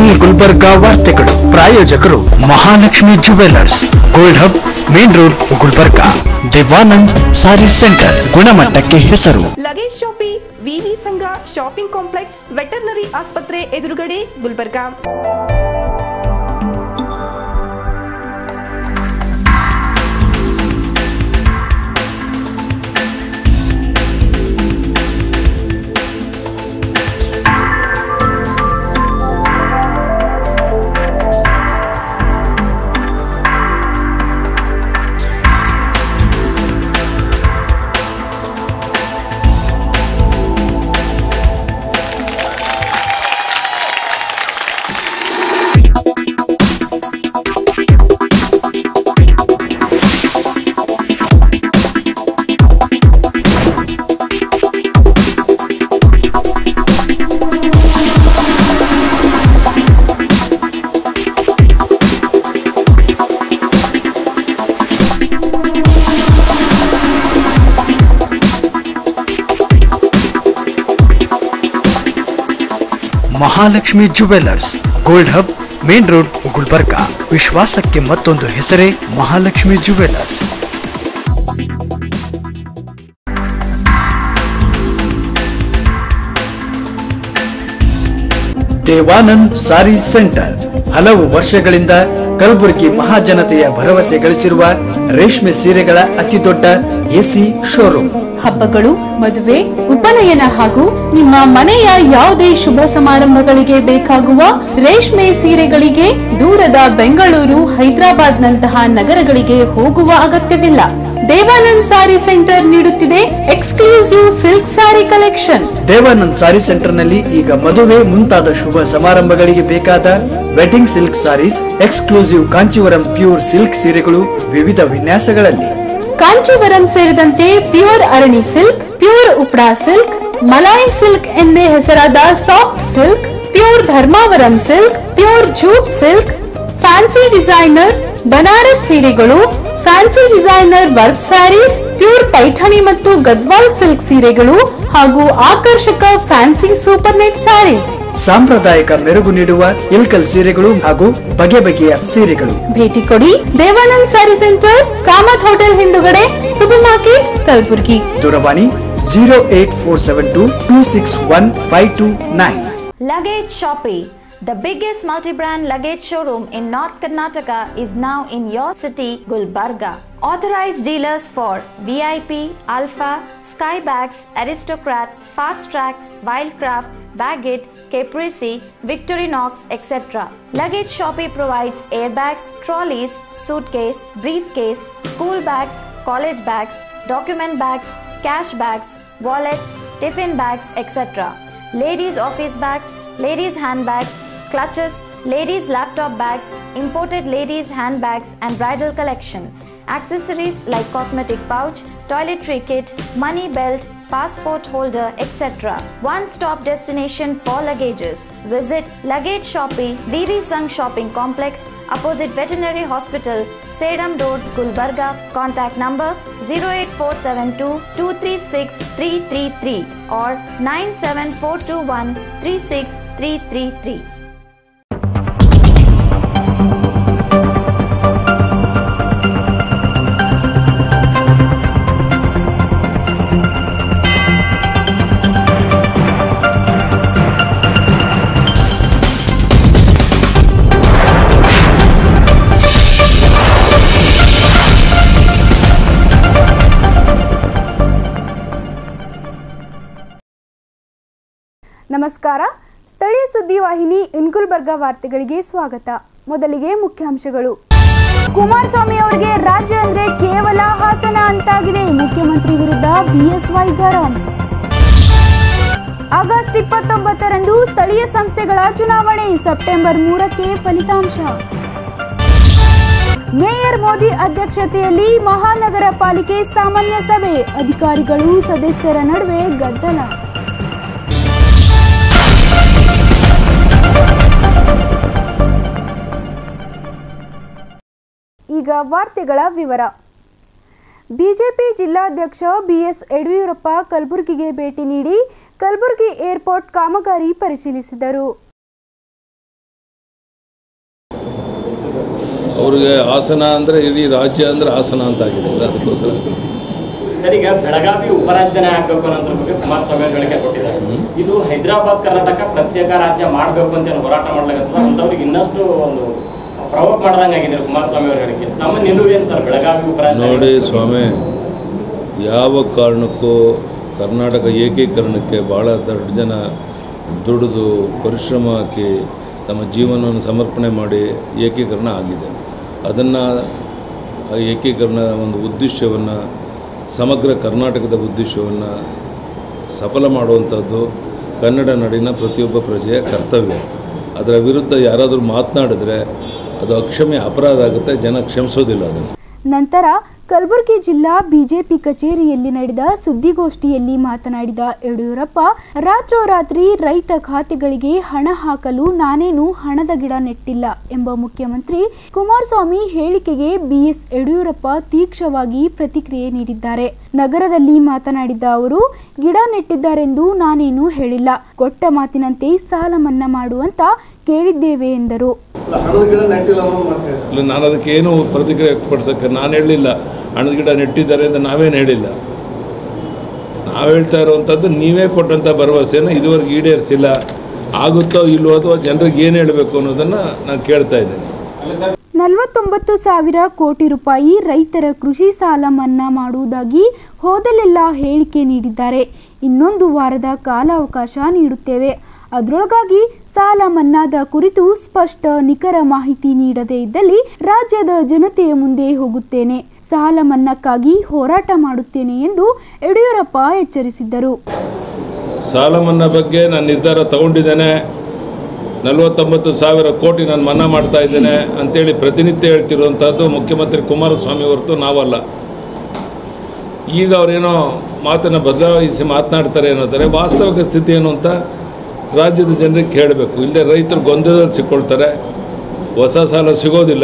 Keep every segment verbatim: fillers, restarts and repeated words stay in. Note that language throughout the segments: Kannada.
ಸ್ಪೆಷಲ್ ಗುಲ್ಬರ್ಗಾ ವಾರ್ತೆಗಳು ಪ್ರಾಯೋಜಕರು Mahalakshmi jewellers, gold hub, main road, Gulbarga. Devanand sari centre, ಗುಣಮಟ್ಟಕ್ಕೆ ಹೆಸರು. ಲಗೇಜ್ ಶಾಪಿ, ವಿವಿ ಸಂಘ ಶಾಪಿಂಗ್ ಕಾಂಪ್ಲೆಕ್ಸ್, ವೆಟರ್ನರಿ ಆಸ್ಪತ್ರೆ ಎದುರುಗಡೆ, Gulbarga. Mahalakshmi jewellers, gold hub, main road, Gulbarga. ವಿಶ್ವಾಸಕ್ಕೆ ಮತ್ತೊಂದು ಹೆಸರೇ ಮಹಾಲಕ್ಷ್ಮಿ ಜುವೆಲ್ಲರ್ಸ್. ದೇವಾನಂದ್ ಸಾರಿ ಸೆಂಟರ್ ಹಲವು ವರ್ಷಗಳಿಂದ ಕಲಬುರಗಿ ಮಹಾಜನತೆಯ ಭರವಸೆ ಗಳಿಸಿರುವ ರೇಷ್ಮೆ ಸೀರೆಗಳ ಅತಿದೊಡ್ಡ ಎಸಿ ಶೋರೂಮ್. ಹಬ್ಬಗಳು, ಮದುವೆ, ಉಪನಯನ ಹಾಗೂ ನಿಮ್ಮ ಮನೆಯ ಯಾವುದೇ ಶುಭ ಸಮಾರಂಭಗಳಿಗೆ ಬೇಕಾಗುವ ರೇಷ್ಮೆ ಸೀರೆಗಳಿಗೆ ದೂರದ ಬೆಂಗಳೂರು, ಹೈದರಾಬಾದ್ ನಂತಹ ನಗರಗಳಿಗೆ ಹೋಗುವ ಅಗತ್ಯವಿಲ್ಲ. ದೇವಾನಂದ್ ಸಾರಿ ಸೆಂಟರ್ ನೀಡುತ್ತಿದೆ exclusive silk sari collection. Devanand sari centre ನಲ್ಲಿ ಈಗ ಮದುವೆ ಮುಂತಾದ ಶುಭ ಸಮಾರಂಭಗಳಿಗೆ ಬೇಕಾದ wedding silk saris, exclusive Kanchivaram pure silk ಸೀರೆಗಳು ವಿವಿಧ ವಿನ್ಯಾಸಗಳಲ್ಲಿ. ಕಾಂಚೀವರಂ ಸೇರಿದಂತೆ pure Arani silk, pure Uppada silk, Malai silk ಎಂದೇ ಹೆಸರಾದ soft silk, pure Dharmavaram silk, pure jute silk, fancy designer Banaras ಸೀರೆಗಳು, fancy designer work saris, pure Paithani ಮತ್ತು ಗದ್ವಾಲ್ ಸಿಲ್ಕ್ ಸೀರೆಗಳು ಹಾಗೂ ಆಕರ್ಷಕ ಫ್ಯಾನ್ಸಿ ಸೂಪರ್ ನೆಟ್ ಸ್ಯಾರೀಸ್. ಸಾಂಪ್ರದಾಯಿಕ ಮೆರುಗು ನೀಡುವ ಇಲ್ಕಲ್ ಸೀರೆಗಳು ಹಾಗೂ ಬಗೆ ಬಗೆಯ ಸೀರೆಗಳು. ಭೇಟಿ ಕೊಡಿ ದೇವಾನಂದ್ ಸಾರಿ ಸೆಂಟರ್, ಕಾಮತ್ ಹೋಟೆಲ್ ಹಿಂದುಗಡೆ, ಸೂಪರ್ ಮಾರ್ಕೆಟ್, ಕಲಬುರಗಿ. ದೂರವಾಣಿ zero eight four seven two two six one five two nine. Luggage Shoppe, the biggest multi-brand luggage showroom in North Karnataka, is now in your city, Gulbarga. Authorized dealers for V I P, Alpha, Skybags, Aristocrat, Fast Track, Wildcraft, Baggett, Caprese, Victorinox, et cetera. Luggage Shoppe provides airbags, trolleys, suitcase, briefcase, school bags, college bags, document bags, cash bags, wallets, tiffin bags, et cetera. Ladies office bags, ladies handbags, clutches, ladies laptop bags, imported ladies handbags and bridal collection. Accessories like cosmetic pouch, toiletry kit, money belt, passport holder, et cetera. One-stop destination for luggages. Visit Luggage Shoppe, V V Sangh Shopping Complex, opposite Veterinary Hospital, Sedam Road, Gulbarga. Contact number zero eight four seven two two three six three three three or nine seven four two one three six three three three. ನಮಸ್ಕಾರ. ಸ್ಥಳೀಯ ಸುದ್ದಿವಾಹಿನಿ ಇನ್ ಗುಲ್ಬರ್ಗಾ ವಾರ್ತೆಗಳಿಗೆ ಸ್ವಾಗತ. ಮೊದಲಿಗೆ ಮುಖ್ಯಾಂಶಗಳು. ಕುಮಾರಸ್ವಾಮಿ ಅವರಿಗೆ ರಾಜ್ಯ ಅಂದ್ರೆ ಕೇವಲ ಹಾಸನ ಅಂತಾಗಿದೆ, ಮುಖ್ಯಮಂತ್ರಿ ವಿರುದ್ಧ ಬಿಎಸ್ವೈ ಗರಂ. ಆಗಸ್ಟ್ ಇಪ್ಪತ್ತೊಂಬತ್ತರಂದು ಸ್ಥಳೀಯ ಸಂಸ್ಥೆಗಳ ಚುನಾವಣೆ, ಸೆಪ್ಟೆಂಬರ್ ಮೂರಕ್ಕೆ ಫಲಿತಾಂಶ. ಮೇಯರ್ ಮೋದಿ ಅಧ್ಯಕ್ಷತೆಯಲ್ಲಿ ಮಹಾನಗರ ಪಾಲಿಕೆ ಸಾಮಾನ್ಯ ಸಭೆ, ಅಧಿಕಾರಿಗಳು ಸದಸ್ಯರ ನಡುವೆ ಗದ್ದಲ. ಈಗ ವಾರ್ತೆಗಳ ವಿವರ. ಬಿಜೆಪಿ ಜಿಲ್ಲಾಧ್ಯಕ್ಷ ಬಿಎಸ್ ಯಡಿಯೂರಪ್ಪ ಕಲಬುರಗಿಗೆ ಭೇಟಿ ನೀಡಿ ಕಲಬುರಗಿ ಏರ್ಪೋರ್ಟ್ ಕಾಮಗಾರಿ ಪರಿಶೀಲಿಸಿದರು. ಅವ್ರಿಗೆ ಹಾಸನ ಅಂದರೆ ಇಡೀ ರಾಜ್ಯ ಅಂದರೆ ಹಾಸನ ಅಂತ ಆಗಿದೆ, ಅದಕ್ಕೋಸ್ಕರ. ಸರ್, ಈಗ ಬೆಳಗಾವಿ ಉಪರಾಜಧಾನಿ ಆಗಬೇಕು ಅನ್ನೋದ್ರ ಬಗ್ಗೆ ಕುಮಾರಸ್ವಾಮಿ ಅವರು ಹೇಳಿಕೆ ಕೊಟ್ಟಿದ್ದಾರೆ. ಇದು ಹೈದರಾಬಾದ್ ಕರ್ನಾಟಕ ಪ್ರತ್ಯೇಕ ರಾಜ್ಯ ಮಾಡಬೇಕು ಅಂತ ಹೋರಾಟ ಮಾಡ್ಲಾಗತ್ತದ ಅಂತವ್ರಿಗೆ ಇನ್ನಷ್ಟು ಒಂದು ಪ್ರವೋಕ್ ಮಾಡ್ದಂಗೆ ಆಗಿದೆ ಕುಮಾರಸ್ವಾಮಿ ಅವರ ಹೇಳಿಕೆ. ನಮ್ಮ ನಿಲುವೇನು ಸರ್ ಬೆಳಗಾವಿ ಉಪರಾಜಧಾನಿ? ನೋಡಿ ಸ್ವಾಮಿ, ಯಾವ ಕಾರಣಕ್ಕೂ ಕರ್ನಾಟಕ ಏಕೀಕರಣಕ್ಕೆ ಭಾಳ ದೊಡ್ಡ ಜನ ದುಡಿದು ಪರಿಶ್ರಮ ಹಾಕಿ ತಮ್ಮ ಜೀವನವನ್ನು ಸಮರ್ಪಣೆ ಮಾಡಿ ಏಕೀಕರಣ ಆಗಿದೆ. ಅದನ್ನು ಏಕೀಕರಣದ ಒಂದು ಉದ್ದೇಶವನ್ನು, ಸಮಗ್ರ ಕರ್ನಾಟಕದ ಉದ್ದೇಶವನ್ನು ಸಫಲ ಮಾಡುವಂಥದ್ದು ಕನ್ನಡ ನಾಡಿನ ಪ್ರತಿಯೊಬ್ಬ ಪ್ರಜೆಯ ಕರ್ತವ್ಯ. ಅದರ ವಿರುದ್ಧ ಯಾರಾದರೂ ಮಾತನಾಡಿದ್ರೆ ಅದು ಅಕ್ಷಮ್ಯ ಅಪರಾಧ ಆಗುತ್ತೆ, ಜನ ಕ್ಷಮಿಸೋದಿಲ್ಲ ಅದನ್ನು. ನಂತರ ಕಲಬುರಗಿ ಜಿಲ್ಲಾ ಬಿಜೆಪಿ ಕಚೇರಿಯಲ್ಲಿ ನಡೆದ ಸುದ್ದಿಗೋಷ್ಠಿಯಲ್ಲಿ ಮಾತನಾಡಿದ ಯಡಿಯೂರಪ್ಪ, ರಾತ್ರೋರಾತ್ರಿ ರೈತ ಖಾತೆಗಳಿಗೆ ಹಣ ಹಾಕಲು ನಾನೇನು ಹಣದ ಗಿಡ ನೆಟ್ಟಿಲ್ಲ ಎಂಬ ಮುಖ್ಯಮಂತ್ರಿ ಕುಮಾರಸ್ವಾಮಿ ಹೇಳಿಕೆಗೆ ಬಿಎಸ್ ಯಡಿಯೂರಪ್ಪ ತೀಕ್ಷ್ಣವಾಗಿ ಪ್ರತಿಕ್ರಿಯೆ ನೀಡಿದ್ದಾರೆ. ನಗರದಲ್ಲಿ ಮಾತನಾಡಿದ ಅವರು, ಗಿಡ ನೆಟ್ಟಿದ್ದಾರೆಂದು ನಾನೇನು ಹೇಳಿಲ್ಲ, ಕೊಟ್ಟ ಮಾತಿನಂತೆ ಸಾಲ ಮನ್ನಾ ಮಾಡುವಂತ ಕೇಳಿದ್ದೇವೆ ಎಂದರು. ನಾನು ಅದಕ್ಕೆ ಏನು ಪ್ರತಿಕ್ರಿಯೆ ವ್ಯಕ್ತಪಡಿಸೋಕ್ಕೆ ನಾನು ಹೇಳಲಿಲ್ಲ. ಹಣದ ಗಿಡ ನೆಟ್ಟಿದ್ದಾರೆ ಅಂತ ನಾವೇನು ಹೇಳಿಲ್ಲ. ನಾವು ಹೇಳ್ತಾ ಇರುವಂಥದ್ದು ನೀವೇ ಕೊಟ್ಟಂಥ ಭರವಸೆಯನ್ನು ಇದುವರೆಗೆ ಈಡೇರಿಸಿಲ್ಲ. ಆಗುತ್ತೋ ಇಲ್ಲವೋ ಅಥವಾ ಜನರಿಗೆ ಏನು ಹೇಳಬೇಕು ಅನ್ನೋದನ್ನು ನಾನು ಕೇಳ್ತಾ ಇದ್ದೇನೆ. ನಲವತ್ತೊಂಬತ್ತು ಸಾವಿರ ಕೋಟಿ ರೂಪಾಯಿ ರೈತರ ಕೃಷಿ ಸಾಲ ಮನ್ನಾ ಮಾಡುವುದಾಗಿ ಹೋದಲೆಲ್ಲ ಹೇಳಿಕೆ ನೀಡಿದ್ದಾರೆ. ಇನ್ನೊಂದು ವಾರದ ಕಾಲಾವಕಾಶ ನೀಡುತ್ತೇವೆ, ಅದರೊಳಗಾಗಿ ಸಾಲ ಮನ್ನಾದ ಕುರಿತು ಸ್ಪಷ್ಟ ನಿಖರ ಮಾಹಿತಿ ನೀಡದೇ ಇದ್ದಲ್ಲಿ ರಾಜ್ಯದ ಜನತೆಯ ಮುಂದೆ ಹೋಗುತ್ತೇನೆ, ಸಾಲ ಮನ್ನಾಕ್ಕಾಗಿ ಹೋರಾಟ ಮಾಡುತ್ತೇನೆ ಎಂದು ಯಡಿಯೂರಪ್ಪ ಎಚ್ಚರಿಸಿದ್ದರು. ಸಾಲ ಮನ್ನಾ ಬಗ್ಗೆ ನಾನು ನಿರ್ಧಾರ ತಗೊಂಡಿದ್ದೇನೆ, ನಲವತ್ತೊಂಬತ್ತು ಸಾವಿರ ಕೋಟಿ ನಾನು ಮನ್ನಾ ಮಾಡ್ತಾ ಇದ್ದೇನೆ ಅಂತೇಳಿ ಪ್ರತಿನಿತ್ಯ ಹೇಳ್ತಿರುವಂಥದ್ದು ಮುಖ್ಯಮಂತ್ರಿ ಕುಮಾರಸ್ವಾಮಿ ಹೊರತು ನಾವಲ್ಲ. ಈಗ ಅವರೇನೋ ಮಾತನ್ನು ಬದಲಾಯಿಸಿ ಮಾತನಾಡ್ತಾರೆ ಅನ್ನೋದರೆ ವಾಸ್ತವಿಕ ಸ್ಥಿತಿ ಏನು ಅಂತ ರಾಜ್ಯದ ಜನರಿಗೆ ಕೇಳಬೇಕು. ಇಲ್ಲದೆ ರೈತರು ಗೊಂದಲದಲ್ಲಿ ಸಿಕ್ಕೊಳ್ತಾರೆ, ಹೊಸ ಸಾಲ ಸಿಗೋದಿಲ್ಲ,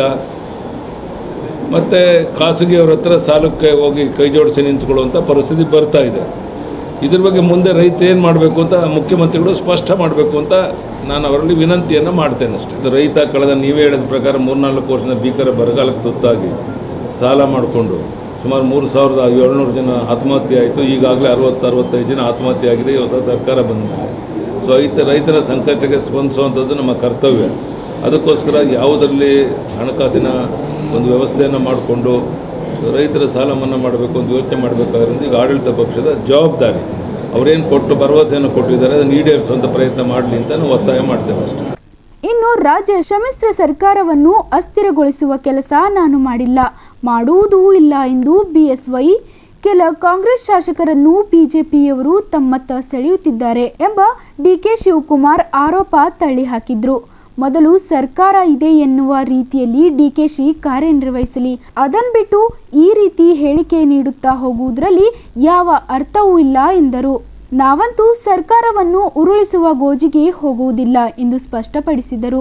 ಮತ್ತು ಖಾಸಗಿಯವ್ರ ಹತ್ರ ಸಾಲಕ್ಕೆ ಹೋಗಿ ಕೈ ಜೋಡಿಸಿ ನಿಂತ್ಕೊಳ್ಳುವಂಥ ಪರಿಸ್ಥಿತಿ ಬರ್ತಾ ಇದೆ. ಇದ್ರ ಬಗ್ಗೆ ಮುಂದೆ ರೈತ ಏನು ಮಾಡಬೇಕು ಅಂತ ಮುಖ್ಯಮಂತ್ರಿಗಳು ಸ್ಪಷ್ಟ ಮಾಡಬೇಕು ಅಂತ ನಾನು ಅವರಲ್ಲಿ ವಿನಂತಿಯನ್ನು ಮಾಡ್ತೇನೆ ಅಷ್ಟೇ. ಇದು ರೈತ ಕಳೆದ ನೀವೇ ಹೇಳಿದ ಪ್ರಕಾರ ಮೂರ್ನಾಲ್ಕು ವರ್ಷದ ಭೀಕರ ಬರಗಾಲಕ್ಕೆ ತುತ್ತಾಗಿ ಸಾಲ ಮಾಡಿಕೊಂಡು ಸುಮಾರು ಮೂರು ಸಾವಿರದ ಏಳ್ನೂರು ಜನ ಆತ್ಮಹತ್ಯೆ ಆಯಿತು. ಈಗಾಗಲೇ ಅರವತ್ತು ಅರವತ್ತೈದು ಜನ ಆತ್ಮಹತ್ಯೆ ಆಗಿದೆ ಹೊಸ ಸರ್ಕಾರ ಬಂದ ಮೇಲೆ. ಸೊ ರೈತ ರೈತರ ಸಂಕಷ್ಟಕ್ಕೆ ಸ್ಪಂದಿಸುವಂಥದ್ದು ನಮ್ಮ ಕರ್ತವ್ಯ. ಅದಕ್ಕೋಸ್ಕರ ಯಾವುದರಲ್ಲಿ ಹಣಕಾಸಿನ ಒಂದು ವ್ಯವಸ್ಥೆಯನ್ನು ಮಾಡಿಕೊಂಡು ರೈತರ ಸಾಲ ಮನ್ನಾ ಮಾಡಬೇಕು ಅಂತ ಯೋಚನೆ ಮಾಡಬೇಕಾದ್ರಿಂದ ಈಗ ಆಡಳಿತ ಪಕ್ಷದ ಜವಾಬ್ದಾರಿ. ಅವರೇನು ಕೊಟ್ಟು ಭರವಸೆಯನ್ನು ಕೊಟ್ಟಿದ್ದಾರೆ ಅದನ್ನು ಈಡೇರಿಸುವಂಥ ಪ್ರಯತ್ನ ಮಾಡಲಿ ಅಂತ ನಾವು ಒತ್ತಾಯ ಮಾಡ್ತೇವೆ ಅಷ್ಟೇ. ಇನ್ನು ರಾಜ್ಯ ಸಮ್ಮಿಶ್ರ ಸರ್ಕಾರವನ್ನು ಅಸ್ಥಿರಗೊಳಿಸುವ ಕೆಲಸ ನಾನು ಮಾಡಿಲ್ಲ, ಮಾಡುವುದೂ ಇಲ್ಲ ಎಂದು ಬಿಎಸ್ವೈ ಕೆಲ ಕಾಂಗ್ರೆಸ್ ಶಾಸಕರನ್ನು ಬಿಜೆಪಿಯವರು ತಮ್ಮತ್ತ ಸೆಳೆಯುತ್ತಿದ್ದಾರೆ ಎಂಬ ಡಿಕೆ ಶಿವಕುಮಾರ್ ಆರೋಪ ತಳ್ಳಿಹಾಕಿದ್ರು. ಮೊದಲು ಸರ್ಕಾರ ಇದೆ ಎನ್ನುವ ರೀತಿಯಲ್ಲಿ ಡಿಕೆಶಿ ಕಾರ್ಯನಿರ್ವಹಿಸಲಿ, ಅದನ್ನು ಬಿಟ್ಟು ಈ ರೀತಿ ಹೇಳಿಕೆ ನೀಡುತ್ತಾ ಹೋಗುವುದರಲ್ಲಿ ಯಾವ ಅರ್ಥವೂ ಇಲ್ಲ ಎಂದರು. ನಾವಂತೂ ಸರ್ಕಾರವನ್ನು ಉರುಳಿಸುವ ಗೋಜಿಗೆ ಹೋಗುವುದಿಲ್ಲ ಎಂದು ಸ್ಪಷ್ಟಪಡಿಸಿದರು.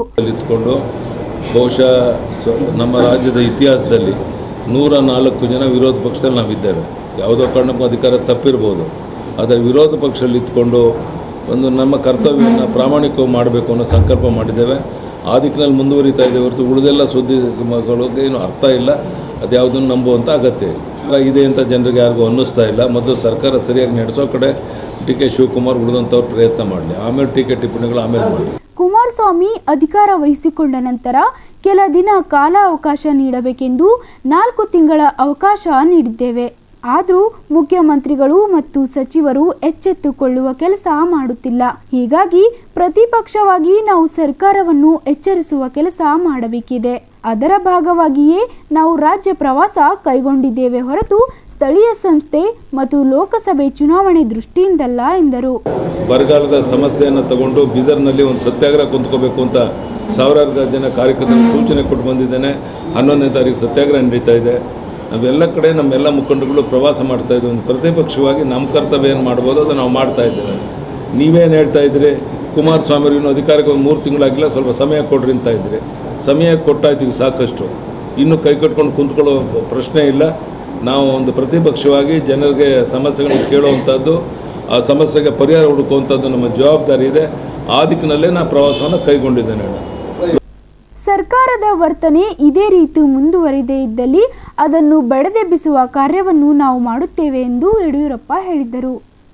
ಬಹುಶಃ ನಮ್ಮ ರಾಜ್ಯದ ಇತಿಹಾಸದಲ್ಲಿ ನೂರ ನಾಲ್ಕು ಜನ ವಿರೋಧ ಪಕ್ಷದಲ್ಲಿ ನಾವಿದ್ದೇವೆ. ಯಾವುದೋ ಕಾರಣಕ್ಕೂ ಅಧಿಕಾರ ತಪ್ಪಿರ್ಬೋದು, ಆದರೆ ವಿರೋಧ ಪಕ್ಷದಲ್ಲಿ ಇದ್ಕೊಂಡು ಒಂದು ನಮ್ಮ ಕರ್ತವ್ಯವನ್ನು ಪ್ರಾಮಾಣಿಕವಾಗಿ ಮಾಡಬೇಕು ಅನ್ನೋ ಸಂಕಲ್ಪ ಮಾಡಿದ್ದೇವೆ. ಆ ದಿಕ್ಕಿನಲ್ಲಿ ಮುಂದುವರಿತಾ ಇದ್ದೇವೆ ಹೊರತು ಉಳಿದೆಲ್ಲ ಸುದ್ದಿಗಳಿಗೆ ಏನು ಅರ್ಥ ಇಲ್ಲ, ಅದ್ಯಾವುದನ್ನು ನಂಬುವಂಥ ಅಗತ್ಯ ಇದೆ ಅಂತ ಜನರಿಗೆ ಯಾರಿಗೂ ಅನ್ನಿಸ್ತಾ ಇಲ್ಲ. ಮೊದಲು ಸರ್ಕಾರ ಸರಿಯಾಗಿ ನಡೆಸೋ ಕಡೆ ಡಿ ಕೆ ಶಿವಕುಮಾರ್ ಉಳಿದಂಥವ್ರು ಪ್ರಯತ್ನ ಮಾಡಲಿ, ಆಮೇಲೆ ಟೀಕೆ ಟಿಪ್ಪಣಿಗಳು ಆಮೇಲೆ ಮಾಡಲಿ. ಕುಮಾರಸ್ವಾಮಿ ಅಧಿಕಾರ ವಹಿಸಿಕೊಂಡ ನಂತರ ಕೆಲ ದಿನ ಕಾಲಾವಕಾಶ ನೀಡಬೇಕೆಂದು ನಾಲ್ಕು ತಿಂಗಳ ಅವಕಾಶ ನೀಡಿದ್ದೇವೆ. ಆದರೂ ಮುಖ್ಯಮಂತ್ರಿಗಳು ಮತ್ತು ಸಚಿವರು ಎಚ್ಚೆತ್ತುಕೊಳ್ಳುವ ಕೆಲಸ ಮಾಡುತ್ತಿಲ್ಲ. ಹೀಗಾಗಿ ಪ್ರತಿಪಕ್ಷವಾಗಿ ನಾವು ಸರ್ಕಾರವನ್ನು ಎಚ್ಚರಿಸುವ ಕೆಲಸ ಮಾಡಬೇಕಿದೆ. ಅದರ ಭಾಗವಾಗಿಯೇ ನಾವು ರಾಜ್ಯ ಪ್ರವಾಸ ಕೈಗೊಂಡಿದ್ದೇವೆ ಹೊರತು ಸ್ಥಳೀಯ ಸಂಸ್ಥೆ ಮತ್ತು ಲೋಕಸಭೆ ಚುನಾವಣೆ ದೃಷ್ಟಿಯಿಂದಲ್ಲ ಎಂದರು. ಬರಗಾಲದ ಸಮಸ್ಯೆಯನ್ನು ತಗೊಂಡು ಬೀದರ್ನಲ್ಲಿ ಒಂದು ಸತ್ಯಾಗ್ರಹ ಕುಂತ್ಕೋಬೇಕು ಅಂತ ಸಾವಿರಾರು ಜನ ಕಾರ್ಯಕರ್ತರು ಸೂಚನೆ ಕೊಟ್ಟು ಬಂದಿದ್ದೇನೆ. ಹನ್ನೊಂದನೇ ತಾರೀಕು ಸತ್ಯಾಗ್ರಹ ನಡೀತಾ ಇದೆ. ನಾವೆಲ್ಲ ಕಡೆ ನಮ್ಮೆಲ್ಲ ಮುಖಂಡರುಗಳು ಪ್ರವಾಸ ಮಾಡ್ತಾ ಇದ್ದೀವಿ. ಒಂದು ಪ್ರತಿಪಕ್ಷವಾಗಿ ನಮ್ಮ ಕರ್ತವ್ಯ ಏನು ಮಾಡ್ಬೋದು ಅದು ನಾವು ಮಾಡ್ತಾ ಇದ್ದೇವೆ. ನೀವೇನು ಹೇಳ್ತಾ ಇದ್ರಿ, ಕುಮಾರಸ್ವಾಮಿ ಇನ್ನೂ ಅಧಿಕಾರಕ್ಕೆ ಒಂದು ಮೂರು ತಿಂಗಳಾಗಿಲ್ಲ, ಸ್ವಲ್ಪ ಸಮಯ ಕೊಡ್ರಿ ಅಂತ ಇದ್ರಿ. ಸಮಯ ಕೊಟ್ಟಾಯ್ತೀವಿ ಸಾಕಷ್ಟು, ಇನ್ನೂ ಕೈ ಕಟ್ಕೊಂಡು ಕುಂತ್ಕೊಳ್ಳೋ ಪ್ರಶ್ನೆ ಇಲ್ಲ. ನಾವು ಒಂದು ಪ್ರತಿಪಕ್ಷವಾಗಿ ಜನರಿಗೆ ಸಮಸ್ಯೆಗಳನ್ನು ಕೇಳುವಂಥದ್ದು, ಆ ಸಮಸ್ಯೆಗೆ ಪರಿಹಾರ ಹುಡುಕುವಂಥದ್ದು ನಮ್ಮ ಜವಾಬ್ದಾರಿ ಇದೆ. ಆ ದಿಕ್ಕಿನಲ್ಲೇ ನಾನು ಪ್ರವಾಸವನ್ನು ಕೈಗೊಂಡಿದ್ದೇನೆ. ಸರ್ಕಾರದ ವರ್ತನೆ ಇದೇ ರೀತಿ ಮುಂದುವರಿದೇ ಇದ್ದಲ್ಲಿ ಅದನ್ನು ಬಡಿದೆಬ್ಬಿಸುವ ಕಾರ್ಯವನ್ನು ನಾವು ಮಾಡುತ್ತೇವೆ ಎಂದು ಯಡಿಯೂರಪ್ಪ ಹೇಳಿದರು.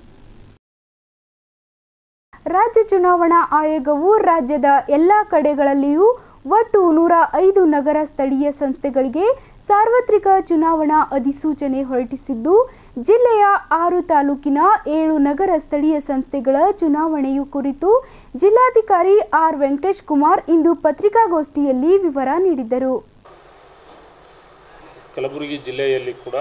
ರಾಜ್ಯ ಚುನಾವಣಾ ಆಯೋಗವು ರಾಜ್ಯದ ಎಲ್ಲ ಕಡೆಗಳಲ್ಲಿಯೂ ಒಟ್ಟು ನೂರ ಐದು ನಗರ ಸ್ಥಳೀಯ ಸಂಸ್ಥೆಗಳಿಗೆ ಸಾರ್ವತ್ರಿಕ ಚುನಾವಣಾ ಅಧಿಸೂಚನೆ ಹೊರಡಿಸಿದ್ದು, ಜಿಲ್ಲೆಯ ಆರು ತಾಲೂಕಿನ ಏಳು ನಗರ ಸ್ಥಳೀಯ ಸಂಸ್ಥೆಗಳ ಚುನಾವಣೆಯು ಕುರಿತು ಜಿಲ್ಲಾಧಿಕಾರಿ ಆರ್ ವೆಂಕಟೇಶ್ ಕುಮಾರ್ ಇಂದು ಪತ್ರಿಕಾಗೋಷ್ಠಿಯಲ್ಲಿ ವಿವರ ನೀಡಿದರು. ಕಲಬುರಗಿ ಜಿಲ್ಲೆಯಲ್ಲಿ ಕೂಡ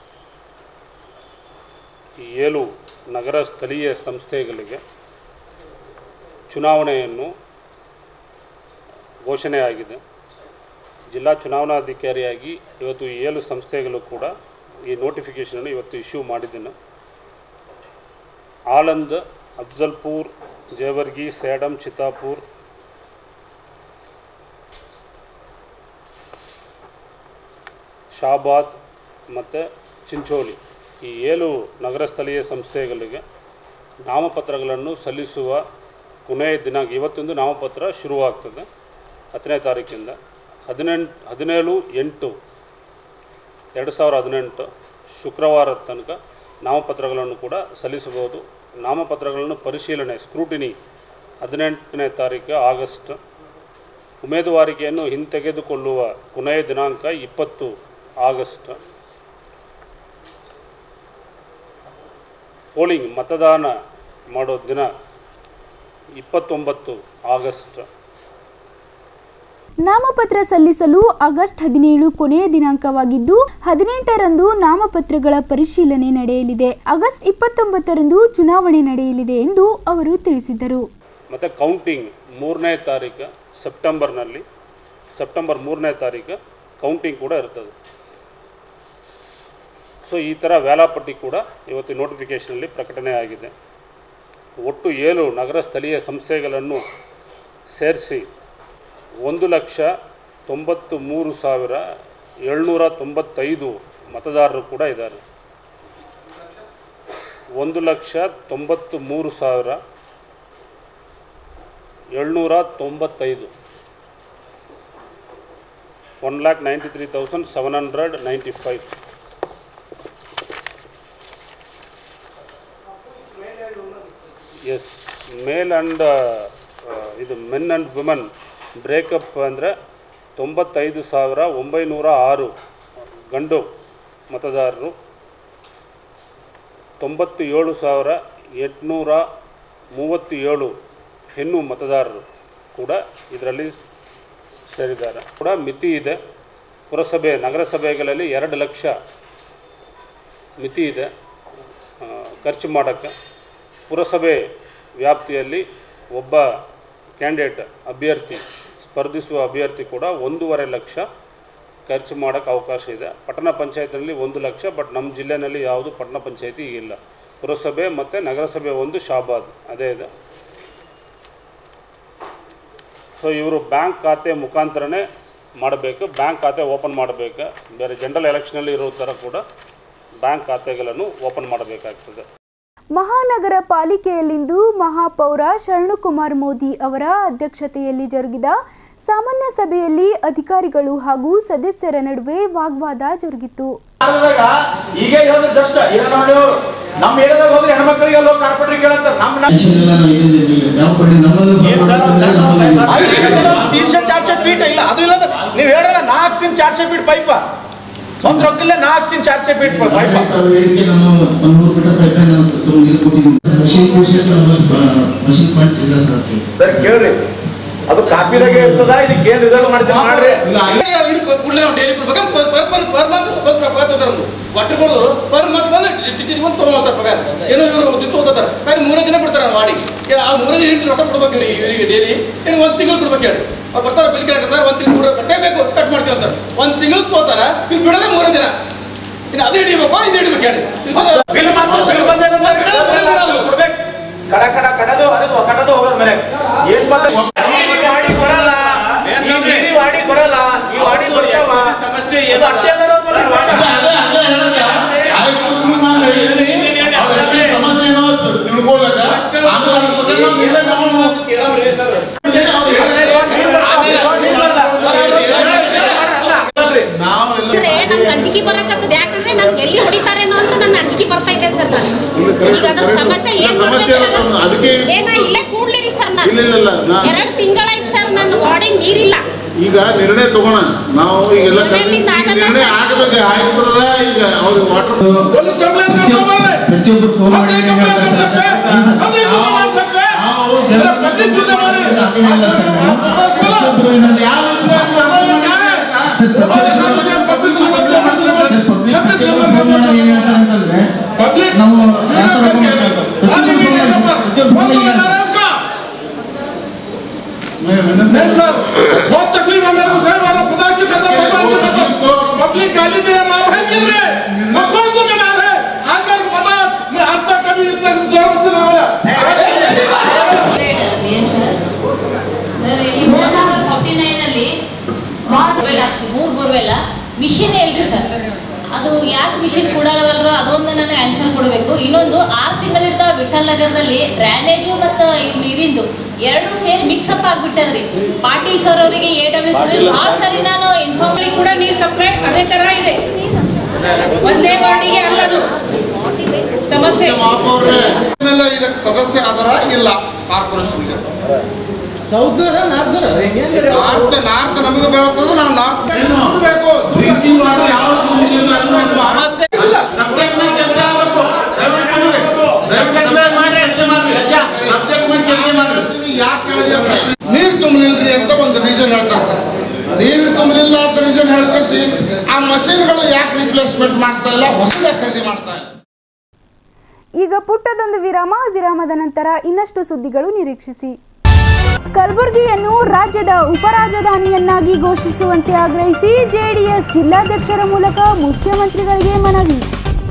ಏಳು ನಗರ ಸ್ಥಳೀಯ ಸಂಸ್ಥೆಗಳಿಗೆ ಚುನಾವಣೆಯನ್ನು ಘೋಷಣೆಯಾಗಿದೆ. ಜಿಲ್ಲಾ ಚುನಾವಣಾಧಿಕಾರಿಯಾಗಿ ಇವತ್ತು ಏಳು ಸಂಸ್ಥೆಗಳು ಕೂಡ ಈ ನೋಟಿಫಿಕೇಷನನ್ನು ಇವತ್ತು ಇಶ್ಯೂ ಮಾಡಿದ್ದೇನೆ. ಆಳಂದ್, ಅಫ್ಜಲ್ಪುರ್, ಜೇವರ್ಗಿ, ಸೇಡಂ, ಚಿತ್ತಾಪುರ್, ಶಾಬಾದ್ ಮತ್ತು ಚಿಂಚೋಳಿ ಈ ಏಳು ನಗರ ಸ್ಥಳೀಯ ಸಂಸ್ಥೆಗಳಿಗೆ ನಾಮಪತ್ರಗಳನ್ನು ಸಲ್ಲಿಸುವ ಕೊನೆಯ ದಿನಾಂಕ ಇವತ್ತೊಂದು ನಾಮಪತ್ರ ಶುರುವಾಗ್ತದೆ. ಹತ್ತನೇ ತಾರೀಕಿಂದ ಹದಿನೆಂಟು ಹದಿನೇಳು ಎಂಟು ಎರಡು ಸಾವಿರ ಹದಿನೆಂಟು ಶುಕ್ರವಾರದ ತನಕ ನಾಮಪತ್ರಗಳನ್ನು ಕೂಡ ಸಲ್ಲಿಸಬಹುದು. ನಾಮಪತ್ರಗಳನ್ನು ಪರಿಶೀಲನೆ ಸ್ಕ್ರೂಟಿನಿ ಹದಿನೆಂಟನೇ ತಾರೀಕು ಆಗಸ್ಟ್. ಉಮೇದುವಾರಿಕೆಯನ್ನು ಹಿಂತೆಗೆದುಕೊಳ್ಳುವ ಕೊನೆಯ ದಿನಾಂಕ ಇಪ್ಪತ್ತು ಆಗಸ್ಟ್. ಪೋಲಿಂಗ್ ಮತದಾನ ಮಾಡೋ ದಿನ ಇಪ್ಪತ್ತೊಂಬತ್ತು ಆಗಸ್ಟ್. ನಾಮಪತ್ರ ಸಲ್ಲಿಸಲು ಆಗಸ್ಟ್ ಹದಿನೇಳು ಕೊನೆಯ ದಿನಾಂಕವಾಗಿದ್ದು, ಹದಿನೆಂಟರಂದು ನಾಮಪತ್ರಗಳ ಪರಿಶೀಲನೆ ನಡೆಯಲಿದೆ. ಆಗಸ್ಟ್ ಇಪ್ಪತ್ತೊಂಬತ್ತರಂದು ಚುನಾವಣೆ ನಡೆಯಲಿದೆ ಎಂದು ಅವರು ತಿಳಿಸಿದರು. ಮತ್ತು ಕೌಂಟಿಂಗ್ ಮೂರನೇ ತಾರೀಕು ಸೆಪ್ಟೆಂಬರ್ನಲ್ಲಿ ಸೆಪ್ಟೆಂಬರ್ ಮೂರನೇ ತಾರೀಕು ಕೌಂಟಿಂಗ್ ಕೂಡ ಇರ್ತದೆ. ಸೊ ಈ ಥರ ವೇಳಾಪಟ್ಟಿ ಕೂಡ ಇವತ್ತು ನೋಟಿಫಿಕೇಷನಲ್ಲಿ ಪ್ರಕಟಣೆ ಆಗಿದೆ. ಒಟ್ಟು ಏಳು ನಗರ ಸ್ಥಳೀಯ ಸಂಸ್ಥೆಗಳನ್ನು ಸೇರಿಸಿ ಒಂದು ಲಕ್ಷ ತೊಂಬತ್ತು ಮೂರು ಸಾವಿರ ಏಳ್ನೂರ ತೊಂಬತ್ತೈದು ಮತದಾರರು ಕೂಡ ಇದ್ದಾರೆ. ಒಂದು ಲಕ್ಷ ತೊಂಬತ್ತು ಮೂರು ಸಾವಿರ ಏಳ್ನೂರ ತೊಂಬತ್ತೈದು one lakh ninety three thousand seven hundred ninety five. Yes, male and ಇದು ಮೆನ್ ಆ್ಯಂಡ್ ವುಮೆನ್ ಬ್ರೇಕಪ್ ಅಂದರೆ ತೊಂಬತ್ತೈದು ಸಾವಿರ ಒಂಬೈನೂರ ಆರು ಗಂಡು ಮತದಾರರು, ತೊಂಬತ್ತು ಏಳು ಸಾವಿರ ಎಂಟುನೂರ ಮೂವತ್ತು ಏಳು ಹೆಣ್ಣು ಮತದಾರರು ಕೂಡ ಇದರಲ್ಲಿ ಸೇರಿದ್ದಾರೆ. ಕೂಡ ಮಿತಿ ಇದೆ. ಪುರಸಭೆ ನಗರಸಭೆಗಳಲ್ಲಿ ಎರಡು ಲಕ್ಷ ಮಿತಿ ಇದೆ ಖರ್ಚು ಮಾಡೋಕ್ಕೆ. ಪುರಸಭೆ ವ್ಯಾಪ್ತಿಯಲ್ಲಿ ಒಬ್ಬ ಕ್ಯಾಂಡಿಡೇಟ್ ಅಭ್ಯರ್ಥಿ ಸ್ಪರ್ಧಿಸುವ ಅಭ್ಯರ್ಥಿ ಕೂಡ ಒಂದೂವರೆ ಲಕ್ಷ ಖರ್ಚು ಮಾಡೋಕ್ಕೆ ಅವಕಾಶ ಇದೆ. ಪಟ್ಟಣ ಪಂಚಾಯತ್ನಲ್ಲಿ ಒಂದು ಲಕ್ಷ, ಬಟ್ ನಮ್ಮ ಜಿಲ್ಲೆಯಲ್ಲಿ ಯಾವುದು ಪಟ್ಟಣ ಪಂಚಾಯತಿ ಇಲ್ಲ. ಪುರಸಭೆ ಮತ್ತು ನಗರಸಭೆ ಒಂದು ಶಾಬಾದ್ ಅದೇ ಇದೆ. ಸೊ ಇವರು ಬ್ಯಾಂಕ್ ಖಾತೆ ಮುಖಾಂತರನೇ ಮಾಡಬೇಕು, ಬ್ಯಾಂಕ್ ಖಾತೆ ಓಪನ್ ಮಾಡಬೇಕು. ಬೇರೆ ಜನರಲ್ ಎಲೆಕ್ಷನಲ್ಲಿ ಇರೋ ಥರ ಕೂಡ ಬ್ಯಾಂಕ್ ಖಾತೆಗಳನ್ನು ಓಪನ್ ಮಾಡಬೇಕಾಗ್ತದೆ. ಮಹಾನಗರ ಪಾಲಿಕೆಯಲ್ಲಿಂದು ಮಹಾಪೌರ ಶರಣಕುಮಾರ್ ಮೋದಿ ಅವರ ಅಧ್ಯಕ್ಷತೆಯಲ್ಲಿ ಜರುಗಿದ ಸಾಮಾನ್ಯ ಸಭೆಯಲ್ಲಿ ಅಧಿಕಾರಿಗಳು ಹಾಗೂ ಸದಸ್ಯರ ನಡುವೆ ವಾಗ್ವಾದ ಜರುಗಿತು. ಈಗ ನಮ್ಮ ಏರಿಯಾದಾಗ ಹೋದ್ರೆ ಹೆಣ್ಮಕ್ಳಿಗೆ ಲೋ ಕಾರ್ಪೊರೇಟರ್ ಕೇಳಂತ ನಮ್ಮ ತೀರ್ಷ ಚಾರ್ಜ್ ಫೀಟ್ ಇಲ್ಲ. ಅದು ಇಲ್ಲ ನೀವು ಹೇಳಲ್ಲ ನಾಲ್ಕು ಸಿನ್ ಚಾರ್ಜ್ ಫೀಟ್ ಪೈಪ ಒಂದು ರೊಕ್ಕಲ್ಲ ನಾಲ್ಕು ಸಿನ್ ಚಾರ್ಜ್ ಫೀಟ್ ಪೈಪ ಸರ್ ಕೇಳ್ರಿ. ಅದು ಕಾಪಿದಾಗೆ ಇರ್ತದ, ಇದಕ್ಕೆ ಏನ್ ರಿಸಲ್ಟ್ ಮಾಡ್ತೀವಿ ಮಾಡ್ರಿ. ಒಟ್ಟು ಕೊಡೋದು ಪರ್ ಮಂತ್ ಬಂದ್ರೆ ಟಿಕೆಟ್ ಬಂದು ತೊಗೊಂಡ್ತಾರೆ ಪಗಾರ. ಏನೋ ಇವರು ದಿತ್ತು ಹೋಗ್ತಾರೆ ಬೇರೆ ಮೂರೇ ದಿನ ಬಿಡ್ತಾರೆ ಮಾಡಿ. ಆ ಮೂರೇ ದಿನ ರೊಕ್ಕ ಕೊಡ್ಬೇಕು ಇವ್ರಿಗೆ ಇವರಿಗೆ ಡೈಲಿ ಏನು ಒಂದು ತಿಂಗಳು ಕೊಡ್ಬೇಕು ಹೇಳಿ. ಅವ್ರು ಬರ್ತಾರೆ ಬಿಲ್ ಕಟ್ಟಾರೆ ಒಂದು ತಿಂಗಳು ಕಟ್ಟಬೇಕು, ಕಟ್ ಮಾಡ್ತೀವಿ ಅಂತಾರೆ. ಒಂದು ತಿಂಗಳು ತೋತಾರ ಇವ್ರು ಬಿಡೋದೇ ಮೂರೇ ದಿನ. ಇನ್ನು ಅದು ಹಿಡಿಬೇಕು ಇದು ಹಿಡಿಬೇಕು ಹೇಳಿ. ಕಡ ಕಡ ಕಡದು ಅದು ಕಡದು ಹೋಗೋದು ಮೇಲೆ ಏನ್ ಮಾಡಿ ಬರಲ್ಲ, ಮಾಡಿ ಬರಲ್ಲ. ಈ ವಾಡಿ ಸಮಸ್ಯೆ ಏನು ಅಂಜಿಕೆ ಬರಕತ್ತದ. ಯಾಕಂದ್ರೆ ನನ್ಗೆ ಎಲ್ಲಿ ಹೊಡಿತಾರೇನೋ ಅಂತ ನನ್ನ ಅಂಜಿಕೆ ಬರ್ತಾ ಇದೆ ಸರ್. ನಾನು ಈಗ ಅದ್ರ ಸಮಸ್ಯೆ ಏನ್ ಏನ ಇಲ್ಲೇ ಕೂಡ್ಲಿರಿ ಸರ್. ನಾನು ಎರಡು ತಿಂಗಳಾಯ್ತು ಸರ್, ನನ್ನ ಬಾಡಿ ನೀರಿಲ್ಲ. ಈಗ ನಿರ್ಣಯ ತಗೋಣ ನಾವು. ಈಗೆಲ್ಲ ನಿರ್ಣಯ ಆಗಬೇಕು. ಆಯ್ತದ ಈಗ ಅವ್ರಿಗೆ ವಾಟರ್ ಪೊಲೀಸ್ ಕಂಪ್ಲೇಂಟ್ ಮಾಡ್ತಾರೆ. ಪ್ರತಿಯೊಬ್ಬರು ಸೋಮವಾರ नहीं सर, बहुत तकलीफ है मेरे को साहब, और खुदा की कसम, भगवान की कसम, पब्लिक गाली दे, माँ बहन गिर रहे, मैं कौन जिम्मेदार है? आज मेरे को पता, मैं आज तक कभी इतना जोर से नहीं बोला। ಈ ಮೂರು ಸಾವಿರದ ಫಾರ್ಟಿ ನೈನ್ ಅಲ್ಲಿ ಮೂರು ಬೋರ್ವೆಲ್ಲ ಮಿಷಿನ್ ಇಲ್ರಿ ಸರ್. ಅದು ಯಾಕೆ ಮಿಷಿನ್ ಕೊಡಲ್ವಲ್ರೋ ಅದೊಂದು ನನಗೆ ಆನ್ಸರ್ ಕೊಡಬೇಕು. ಇನ್ನೊಂದು ಆರು ತಿಂಗಳಿಂದ ವಿಠಲ್ ನಗರದಲ್ಲಿ ಡ್ರೈನೇಜು ಮತ್ತು ಈ ನೀರಿಂದು ಎರಡು ಸೇರಿ ಮಿಕ್ಸ್ ಅಪ್ ಆಗ್ಬಿಟ್ಟದ್ರಿ. ಪಾಟೀಲ್ ಸರ್ ಅವರಿಗೆ ಎ ಡಬ್ಲ್ಯೂ ಸರ್ ಭಾಳ ಸರಿ ನಾನು ಇನ್ಫಾರ್ಮಲಿ ಕೂಡ ನೀರು ಸಪ್ಲೈ ಅದೇ ತರ ಇದೆ. ಒಂದೇ ವಾರ್ಡಿಗೆ ಅಲ್ಲದು ಸಮಸ್ಯೆ. ಇದಕ್ಕೆ ಸದಸ್ಯ ಆದರ ಇಲ್ಲ ಕಾರ್ಪೊರೇಷನ್ಗೆ ನಾರ್ತ್ ನಾರ್ತ್ ನಮಗೆ ಬರುತ್ತದೆ. ನಾವು ನಾರ್ತ್ ಬೇಕು ನೀರು ತುಂಬಲಿಲ್ರಿ ಅಂತ ಒಂದು ರೀಸನ್ ಹೇಳ್ತಾರೆ ಸರ್. ನೀರು ತುಂಬಲಿಲ್ಲ ಅಂತ ರೀಸನ್ ಹೇಳ್ಕಸಿ ಆ ಮಷೀನ್ಗಳು ಯಾಕೆ ರಿಪ್ಲೇಸ್ಮೆಂಟ್ ಮಾಡ್ತಾ ಇಲ್ಲ, ಹೊಸದಾಗಿ ಖರೀದಿ ಮಾಡ್ತಾ ಇಲ್ಲ. ಈಗ ಪುಟ್ಟದೊಂದು ವಿರಾಮ. ವಿರಾಮದ ನಂತರ ಇನ್ನಷ್ಟು ಸುದ್ದಿಗಳು ನಿರೀಕ್ಷಿಸಿ. ಕಲಬುರಗಿಯನ್ನು ರಾಜ್ಯದ ಉಪರಾಜಧಾನಿಯನ್ನಾಗಿ ಘೋಷಿಸುವಂತೆ ಆಗ್ರಹಿಸಿ ಜೆಡಿಎಸ್ ಜಿಲ್ಲಾಧ್ಯಕ್ಷರ ಮೂಲಕ ಮುಖ್ಯಮಂತ್ರಿಗಳಿಗೆ ಮನವಿ.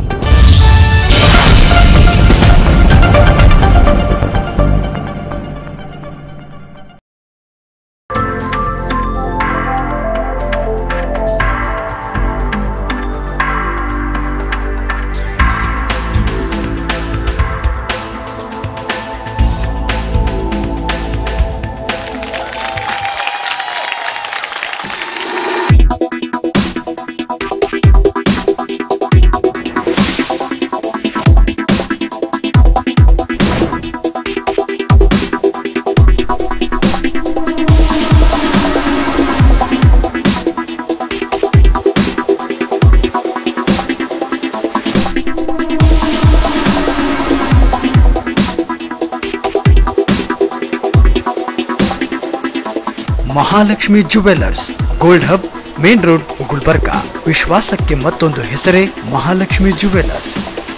Mahalakshmi jewellers, gold hub, main road, Gulbarga. ವಿಶ್ವಾಸಕ್ಕೆ ಮತ್ತೊಂದು ಹೆಸರೇ ಮಹಾಲಕ್ಷ್ಮಿ ಜುವೆಲ್ಲರ್ಸ್.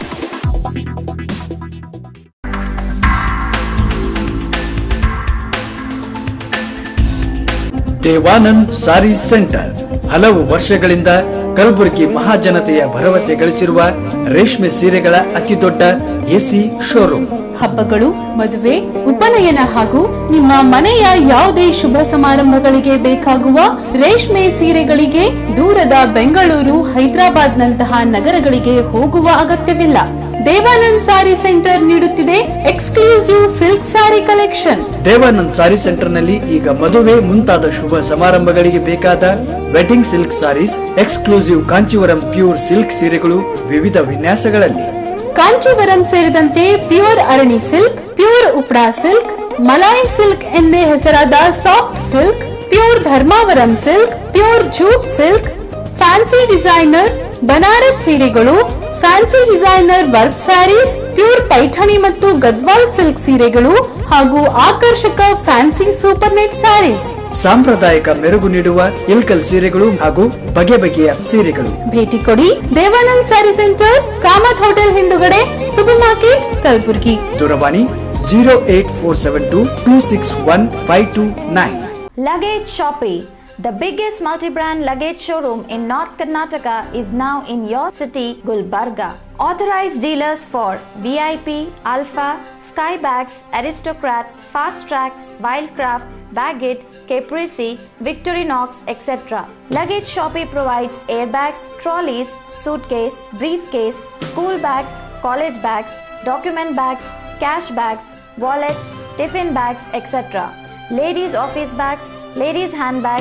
ದೇವಾನಂದ್ ಸಾರಿ ಸೆಂಟರ್ ಹಲವು ವರ್ಷಗಳಿಂದ ಕಲಬುರಗಿ ಮಹಾಜನತೆಯ ಭರವಸೆ ಗಳಿಸಿರುವ ರೇಷ್ಮೆ ಸೀರೆಗಳ ಅತಿದೊಡ್ಡ ಎಸಿ ಶೋರೂಮ್. ಹಬ್ಬಗಳು, ಮದುವೆ, ಉಪನಯನ ಹಾಗೂ ನಿಮ್ಮ ಮನೆಯ ಯಾವುದೇ ಶುಭ ಸಮಾರಂಭಗಳಿಗೆ ಬೇಕಾಗುವ ರೇಷ್ಮೆ ಸೀರೆಗಳಿಗೆ ದೂರದ ಬೆಂಗಳೂರು, ಹೈದರಾಬಾದ್ ನಂತಹ ನಗರಗಳಿಗೆ ಹೋಗುವ ಅಗತ್ಯವಿಲ್ಲ. ದೇವಾನಂದ್ ಸಾರಿ ಸೆಂಟರ್ ನೀಡುತ್ತಿದೆ exclusive silk sari collection. Devanand sari centre ನಲ್ಲಿ ಈಗ ಮದುವೆ ಮುಂತಾದ ಶುಭ ಸಮಾರಂಭಗಳಿಗೆ ಬೇಕಾದ wedding silk saris, exclusive Kanchivaram pure silk ಸೀರೆಗಳು ವಿವಿಧ ವಿನ್ಯಾಸಗಳಲ್ಲಿ. ಕಾಂಚೀವರಂ ಸೇರಿದಂತೆ pure Arani silk, pure Uppada silk, Malai silk ಎಂದೇ ಹೆಸರಾದ soft silk, pure Dharmavaram silk, pure jute silk, fancy designer Banaras ಸೀರೆಗಳು, fancy designer work saris, pure Paithani ಮತ್ತು ಗದ್ವಾಲ್ ಸಿಲ್ಕ್ ಸೀರೆಗಳು ಹಾಗೂ ಆಕರ್ಷಕ ಫ್ಯಾನ್ಸಿ ಸೂಪರ್ ನೆಟ್ ಸ್ಯಾರೀಸ್. ಸಾಂಪ್ರದಾಯಿಕ ಮೆರುಗು ನೀಡುವ ಇಲ್ಕಲ್ ಸೀರೆಗಳು ಹಾಗೂ ಬಗೆ ಬಗೆಯ ಸೀರೆಗಳು. ಭೇಟಿ ಕೊಡಿ ದೇವಾನಂದ್ ಸಾರಿ ಸೆಂಟರ್, ಕಾಮತ್ ಹೋಟೆಲ್ ಹಿಂದುಗಡೆ, ಸೂಪರ್ ಮಾರ್ಕೆಟ್, ಕಲಬುರಗಿ. ದೂರವಾಣಿ zero eight four seven two two six one five two nine. Luggage Shoppe, the biggest multi-brand luggage showroom in North Karnataka, is now in your city, Gulbarga. Authorized dealers for V I P, Alpha, Skybags, Aristocrat, Fast Track, Wildcraft, Baggett, Caprese, Victorinox, et cetera. Luggage Shoppe provides airbags, trolleys, suitcase, briefcase, school bags, college bags, document bags, cash bags, wallets, tiffin bags, et cetera. Ladies office bags, ladies handbags,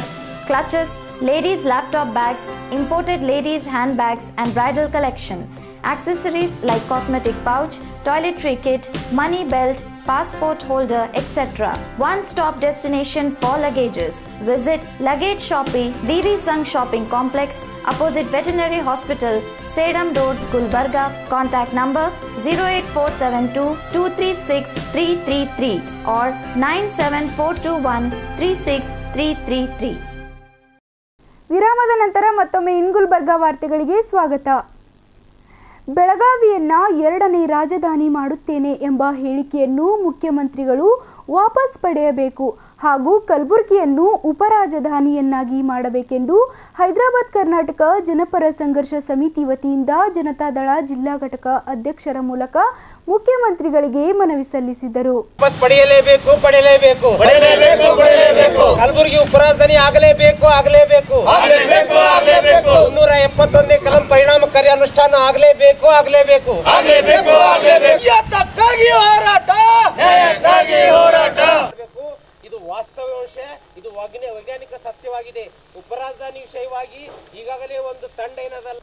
clutches, ladies' laptop bags, imported ladies' handbags and bridal collection, accessories like cosmetic pouch, toiletry kit, money belt, passport holder, et cetera. One-stop destination for luggages. Visit Luggage Shopping, B V Sangh Shopping Complex, opposite Veterinary Hospital, Sedam Road, Gulbarga. Contact number zero eight four seven two, two three six, three three three or nine seven four two one, three six three three three. ವಿರಾಮದ ನಂತರ ಮತ್ತೊಮ್ಮೆ ಇನ್ ಗುಲ್ಬರ್ಗಾ ವಾರ್ತೆಗಳಿಗೆ ಸ್ವಾಗತ. ಬೆಳಗಾವಿಯನ್ನ ಎರಡನೇ ರಾಜಧಾನಿ ಮಾಡುತ್ತೇನೆ ಎಂಬ ಹೇಳಿಕೆಯನ್ನು ಮುಖ್ಯಮಂತ್ರಿಗಳು ವಾಪಸ್ ಪಡೆಯಬೇಕು ಹಾಗೂ ಕಲಬುರಗಿಯನ್ನು ಉಪರಾಜಧಾನಿಯನ್ನಾಗಿ ಮಾಡಬೇಕೆಂದು ಹೈದರಾಬಾದ್ ಕರ್ನಾಟಕ ಜನಪರ ಸಂಘರ್ಷ ಸಮಿತಿ ವತಿಯಿಂದ ಜನತಾದಳ ಜಿಲ್ಲಾ ಘಟಕ ಅಧ್ಯಕ್ಷರ ಮೂಲಕ ಮುಖ್ಯಮಂತ್ರಿಗಳಿಗೆ ಮನವಿ ಸಲ್ಲಿಸಿದರು. ಪಡೆಯಲೇಬೇಕು ಪಡೆಯಲೇಬೇಕು ಪಡೆಯಲೇಬೇಕು ಕಲಬುರಗಿ ಉಪರಾಜಧಾನಿ ಆಗಲೇಬೇಕು ಆಗಲೇಬೇಕು ಆಗಲೇಬೇಕು ಮುನ್ನೂರ ಎಪ್ಪತ್ತೊಂದನೇ ಕಲಂ ಪರಿಣಾಮಕಾರಿ ಅನುಷ್ಠಾನ ಆಗಲೇಬೇಕು ಆಗಲೇಬೇಕು ಆಗಲೇಬೇಕು ಆಗಲೇಬೇಕು ನ್ಯಾಯಕ್ಕಾಗಿ ಹೋರಾಟ ನ್ಯಾಯಕ್ಕಾಗಿ ಹೋರಾಟ. ಇದು ವಾಸ್ತವಾಂಶ, ಇದು ವೈಜ್ಞಾನಿಕ ಸತ್ಯವಾಗಿದೆ. ಉಪರಾಜಧಾನಿ ವಿಷಯವಾಗಿ ಈಗಾಗಲೇ ಒಂದು ತಂಡ ಏನದಲ್ಲ.